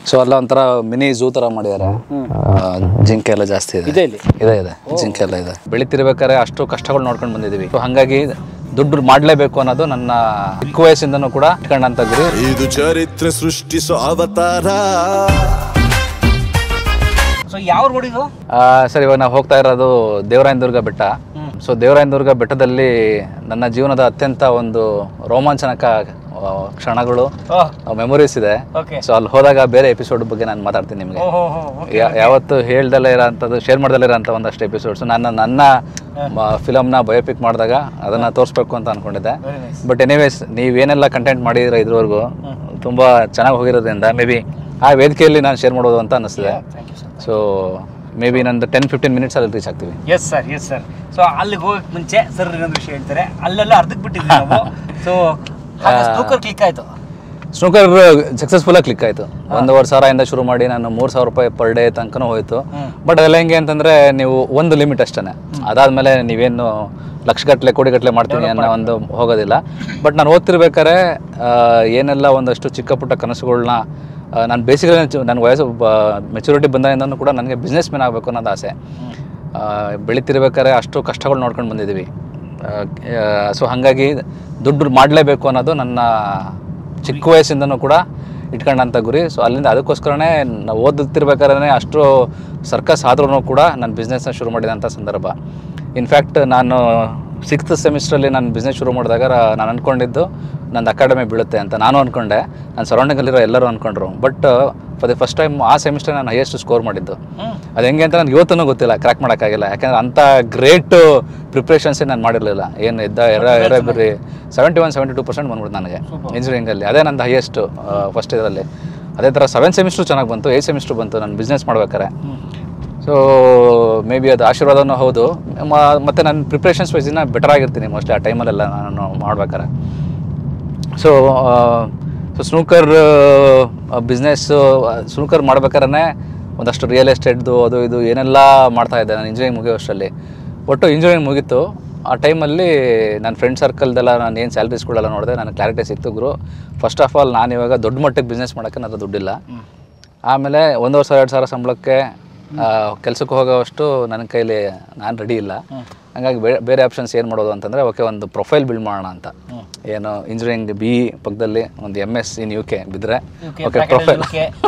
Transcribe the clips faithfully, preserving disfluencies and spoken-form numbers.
So ಅಲ್ಲ ಒಂಥರ mini zoo ಥರ ಮಾಡಿದ್ದಾರೆ. ಜಿಂಕೆ ಎಲ್ಲ ಜಾಸ್ತಿ ಇದೆ ಇದೆ ಇಲ್ಲಿ ಇದೆ ಇದೆ ಜಿಂಕೆ ಎಲ್ಲ ಇದೆ. ಬೆಳಿತಿರ್ಬೇಕಾದ್ರೆ ಅಷ್ಟು ಕಷ್ಟಗಳು ನೋಡ್ಕೊಂಡು ಬಂದಿದ್ದೀವಿ. ಸೊ ಹಾಗಾಗಿ ದುಡ್ಡು ಮಾಡಲೇಬೇಕು ಅನ್ನೋದು ನನ್ನ ಚಿಕ್ಕ ವಯಸ್ಸಿಂದನೂ ಕೂಡ ಇಟ್ಕೊಂಡಂತ ಗುರಿ. ಇದು ಚರಿತ್ರೆ ಸೃಷ್ಟಿಸೋ ಅವತಾರ. ಸೊ ಯಾವ ರೋಡ್ ಇದು ಸರ್? ಇವಾಗ ನಾವು ಹೋಗ್ತಾ ಇರೋದು ದೇವರಾಯನದುರ್ಗ ಬೆಟ್ಟ. ಸೊ ದೇವರಾಯನದುರ್ಗ ಬೆಟ್ಟದಲ್ಲಿ ನನ್ನ ಜೀವನದ ಅತ್ಯಂತ ಒಂದು ರೋಮಾಂಚನಕ ಕ್ಷಣಗಳು, ಮೆಮೊರೀಸ್ ಇದೆ. ಸೊ ಅಲ್ಲಿ ಹೋದಾಗ ಬೇರೆ ಎಪಿಸೋಡ್ ಬಗ್ಗೆ ನಾನು ಮಾತಾಡ್ತೀನಿ ನಿಮಗೆ. ಯಾವತ್ತು ಹೇಳ್ದಲ್ಲೇ ಇರೋಂಥದ್ದು, ಶೇರ್ ಮಾಡ್ದಲ್ಲೇ ಇರೋಂಥ ಒಂದಷ್ಟು ಎಪಿಸೋಡ್ಸ್ ನಾನು ನನ್ನ ಫಿಲಮ್ನ ಬಯೋಪಿಕ್ ಮಾಡಿದಾಗ ಅದನ್ನು ತೋರಿಸ್ಬೇಕು ಅಂತ ಅಂದ್ಕೊಂಡಿದ್ದೆ. ಬಟ್ ಎನಿವೇಸ್, ನೀವೇನೆಲ್ಲ ಕಂಟೆಂಟ್ ಮಾಡಿದ್ರೆ ಇದ್ರವರೆಗೂ ತುಂಬ ಚೆನ್ನಾಗಿ ಹೋಗಿರೋದ್ರಿಂದ ಮೇ ಬಿ ಆ ವೇದಿಕೆಯಲ್ಲಿ ನಾನು ಶೇರ್ ಮಾಡೋದು ಅಂತ ಅನ್ನಿಸ್ತಿದೆ. ಸೊ ಮೇ ಬಿ ನಂದು ಟೆನ್ ಫಿಫ್ಟೀನ್ ಮಿನಿಟ್ಸ್ ಅಲ್ಲಿ ರೀಚ್ ಆಗ್ತೀವಿ. Yes sir yes sir so ಅಲ್ಲಿಗೆ ಹೋಗಕ್ಕೆ ಮುಂಚೆ ಸರ್ ಇನ್ನೊಂದು ವಿಷಯ ಹೇಳ್ತಾರೆ. ಅಲ್ಲೆಲ್ಲ ಅರ್ಧಕ್ಕೆ ಬಿಟ್ಟಿದ್ವಿ ನಾವು. ಸೊ ಸ್ನೂಕರ್ ಕ್ಲಿಕ್ ಆಯಿತು. ಸ್ನೂಕರ್ ಸಕ್ಸಸ್ಫುಲ್ ಆಗಿ ಕ್ಲಿಕ್ ಆಯಿತು. ಒಂದೂವರೆ ಸಾವಿರದಿಂದ ಶುರು ಮಾಡಿ ನಾನು ಮೂರು ಸಾವಿರ ರೂಪಾಯಿ ಪರ್ ಡೇ ತನಕನೂ ಹೋಯಿತು. ಬಟ್ ಅದೆಲ್ಲ ಹೆಂಗೆ ಅಂತಂದರೆ, ನೀವು ಒಂದು ಲಿಮಿಟ್ ಅಷ್ಟೇ. ಅದಾದಮೇಲೆ ನೀವೇನು ಲಕ್ಷಗಟ್ಟಲೆ ಕೋಟಿಗಟ್ಟಲೆ ಮಾಡ್ತೀನಿ ಅನ್ನೋ ಒಂದು ಹೋಗೋದಿಲ್ಲ. ಬಟ್ ನಾನು ಓದ್ತಿರ್ಬೇಕಾದ್ರೆ ಏನೆಲ್ಲ ಒಂದಷ್ಟು ಚಿಕ್ಕ ಪುಟ್ಟ ಕನಸುಗಳನ್ನ ನಾನು ಬೇಸಿಕಲಿ ನನ್ನ ವಯಸ್ಸು ಮೆಚುರಿಟಿ ಬಂದಾಗಿಂದನೂ ಕೂಡ ನನಗೆ ಬಿಸ್ನೆಸ್ ಮ್ಯಾನ್ ಆಗಬೇಕು ಅನ್ನೋದು ಆಸೆ. ಬೆಳಿತಿರ್ಬೇಕಾದ್ರೆ ಅಷ್ಟು ಕಷ್ಟಗಳು ನೋಡ್ಕೊಂಡು ಬಂದಿದ್ದೀವಿ. ಸೊ ಹಾಗಾಗಿ ದುಡ್ಡು ಮಾಡಲೇಬೇಕು ಅನ್ನೋದು ನನ್ನ ಚಿಕ್ಕ ವಯಸ್ಸಿಂದನೂ ಕೂಡ ಇಟ್ಕೊಂಡಂಥ ಗುರಿ. ಸೊ ಅಲ್ಲಿಂದ ಅದಕ್ಕೋಸ್ಕರನೇ ನಾವು ಓದುತ್ತಿರ್ಬೇಕಾದ್ರೆ ಅಷ್ಟು ಸರ್ಕಸ್ ಆದ್ರೂ ಕೂಡ ನಾನು ಬಿಸ್ನೆಸ್ನ ಶುರು ಮಾಡಿದಂಥ ಸಂದರ್ಭ. ಇನ್ಫ್ಯಾಕ್ಟ್ ನಾನು ಸಿಕ್ಸ್ತ್ ಸೆಮಿಸ್ಟ್ರಲ್ಲಿ ನಾನು ಬಿಸ್ನೆಸ್ ಶುರು ಮಾಡಿದಾಗ ನಾನು ಅಂದ್ಕೊಂಡಿದ್ದು ನಂದು ಅಕಾಡೆಮಿ ಬೀಳುತ್ತೆ ಅಂತ ನಾನು ಅಂದ್ಕೊಂಡೆ. ನನ್ನ ಸರೌಂಡಿಂಗಲ್ಲಿರೋ ಎಲ್ಲರೂ ಅಂದ್ಕೊಂಡ್ರು. But for the first time ಆ ಸೆಮಿಸ್ಟರ್ ನಾನು ಹೈಯೆಸ್ಟ್ ಸ್ಕೋರ್ ಮಾಡಿದ್ದು. ಅದು ಹೆಂಗೆ ಅಂತ ನನಗೆ ಇವತ್ತೂ ಗೊತ್ತಿಲ್ಲ, ಕ್ರ್ಯಾಕ್ ಮಾಡೋಕ್ಕಾಗಿಲ್ಲ. ಯಾಕೆಂದರೆ ಅಂಥ ಗ್ರೇಟ್ ಪ್ರಿಪ್ರೇಷನ್ಸೇ ನಾನು ಮಾಡಿರಲಿಲ್ಲ. ಏನು ಇದ್ದ ಎರ ಎರ ಬರೀ seventy one seventy two percent ಬಂದ್ಬಿಟ್ಟು ನನಗೆ ಇಂಜಿನಿಯರಿಂಗಲ್ಲಿ. ಅದೇ ನಂದು ಹೈಯೆಸ್ಟು ಫಸ್ಟ್ ಇದರಲ್ಲಿ. ಅದೇ ಥರ ಸೆವೆನ್ ಸೆಮಿಸ್ಟ್ರು ಚೆನ್ನಾಗಿ ಬಂತು, ಏಯ್ಟ್ ಸೆಮಿಸ್ಟ್ರು ಬಂತು ನಾನು ಬಿಸ್ನೆಸ್ ಮಾಡ್ಬೇಕಾರೆ. ಸೊ ಮೇ ಬಿ ಅದು ಆಶೀರ್ವಾದನೂ ಹೌದು. ಮತ್ತು ನನ್ನ ಪ್ರಿಪ್ರೇಷನ್ಸ್ ವೈಸಿನ ಬೆಟರ್ ಆಗಿರ್ತೀನಿ ಮೋಸ್ಟ್ಲಿ ಆ ಟೈಮಲ್ಲೆಲ್ಲ ನಾನು ಮಾಡ್ಬೇಕಾರೆ. So so snooker business snooker ಮಾಡ್ಬೇಕಾದ್ರೆ ಒಂದಷ್ಟು ರಿಯಲ್ ಎಸ್ಟೇಟ್ದು ಅದು ಇದು ಏನೆಲ್ಲ ಮಾಡ್ತಾಯಿದ್ದೆ ನಾನು ಇಂಜಿನಿಯರಿಂಗ್ ಮುಗಿಯೋಷ್ಟರಲ್ಲಿ. ಒಟ್ಟು ಇಂಜಿನಿಯರಿಂಗ್ ಮುಗೀತು. ಆ ಟೈಮಲ್ಲಿ ನನ್ನ ಫ್ರೆಂಡ್ ಸರ್ಕಲ್ದೆಲ್ಲ ನಾನು ಏನು ಸ್ಯಾಲ್ರೀಸ್ಗಳೆಲ್ಲ ನೋಡಿದೆ, ನನಗೆ ಕ್ಲಾರಿಟಿ ಸಿಕ್ತು. ಗುರು, ಫಸ್ಟ್ ಆಫ್ ಆಲ್ ನಾನು ಇವಾಗ ದೊಡ್ಡ ಮಟ್ಟಿಗೆ ಬಿಸ್ನೆಸ್ ಮಾಡೋಕ್ಕೆ ನನ್ನ ದುಡ್ಡಿಲ್ಲ. ಆಮೇಲೆ ಒಂದೂವರೆ ಸಾವಿರ ಎರಡು ಸಾವಿರ ಸಂಬಳಕ್ಕೆ ಕೆಲಸಕ್ಕೆ ಹೋಗೋವಷ್ಟು ನನ್ನ ಕೈಲಿ ನಾನು ರೆಡಿ ಇಲ್ಲ. ಹಾಗಾಗಿ ಬೇರೆ ಬೇರೆ ಆಪ್ಷನ್ಸ್ ಏನು ಮಾಡೋದು ಅಂತಂದರೆ, ಓಕೆ ಒಂದು ಪ್ರೊಫೈಲ್ ಬಿಲ್ಡ್ ಮಾಡೋಣ ಅಂತ. ಏನು ಇಂಜಿನಿಯರಿಂಗ್ ಬಿ ಪಕ್ಕದಲ್ಲಿ ಒಂದು M S in U K ಬಿದ್ದರೆ ಓಕೆ ಪ್ರೊಫೈಲ್.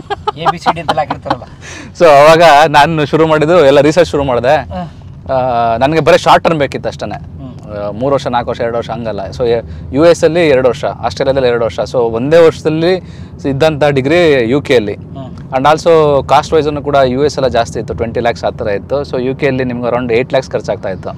ಸೊ ಅವಾಗ ನಾನು ಶುರು ಮಾಡಿದ್ದು ಎಲ್ಲ ರಿಸರ್ಚ್ ಶುರು ಮಾಡಿದೆ. ನನಗೆ ಬರೀ ಶಾರ್ಟ್ ಟರ್ಮ್ ಬೇಕಿತ್ತು ಅಷ್ಟೇ. ಮೂರು ವರ್ಷ ನಾಲ್ಕು ವರ್ಷ ಎರಡು ವರ್ಷ ಹಂಗಲ್ಲ. ಸೊ ಯು ಎಸ್ ಅಲ್ಲಿ ಎರಡು ವರ್ಷ, ಆಸ್ಟ್ರೇಲಿಯಾದಲ್ಲಿ ಎರಡು ವರ್ಷ. ಸೊ ಒಂದೇ ವರ್ಷದಲ್ಲಿ ಇದ್ದಂಥ ಡಿಗ್ರಿ ಯು ಕೆ ಅಲ್ಲಿ. ಆ್ಯಂಡ್ ಆಲ್ಸೋ ಕಾಸ್ಟ್ ವೈಸನ್ನು ಕೂಡ ಯು ಎಸ್ ಎಲ್ಲ ಜಾಸ್ತಿ ಇತ್ತು, ಟ್ವೆಂಟಿ ಲ್ಯಾಕ್ಸ್ ಆ ಥರ ಇತ್ತು. ಸೊ ಯು ಕೆ ಅಲ್ಲಿ ನಿಮ್ಗೆ ಅರೌಂಡ್ ಏಯ್ಟ್ ಲ್ಯಾಕ್ಸ್ ಖರ್ಚಾಗ್ತಾ ಇತ್ತು.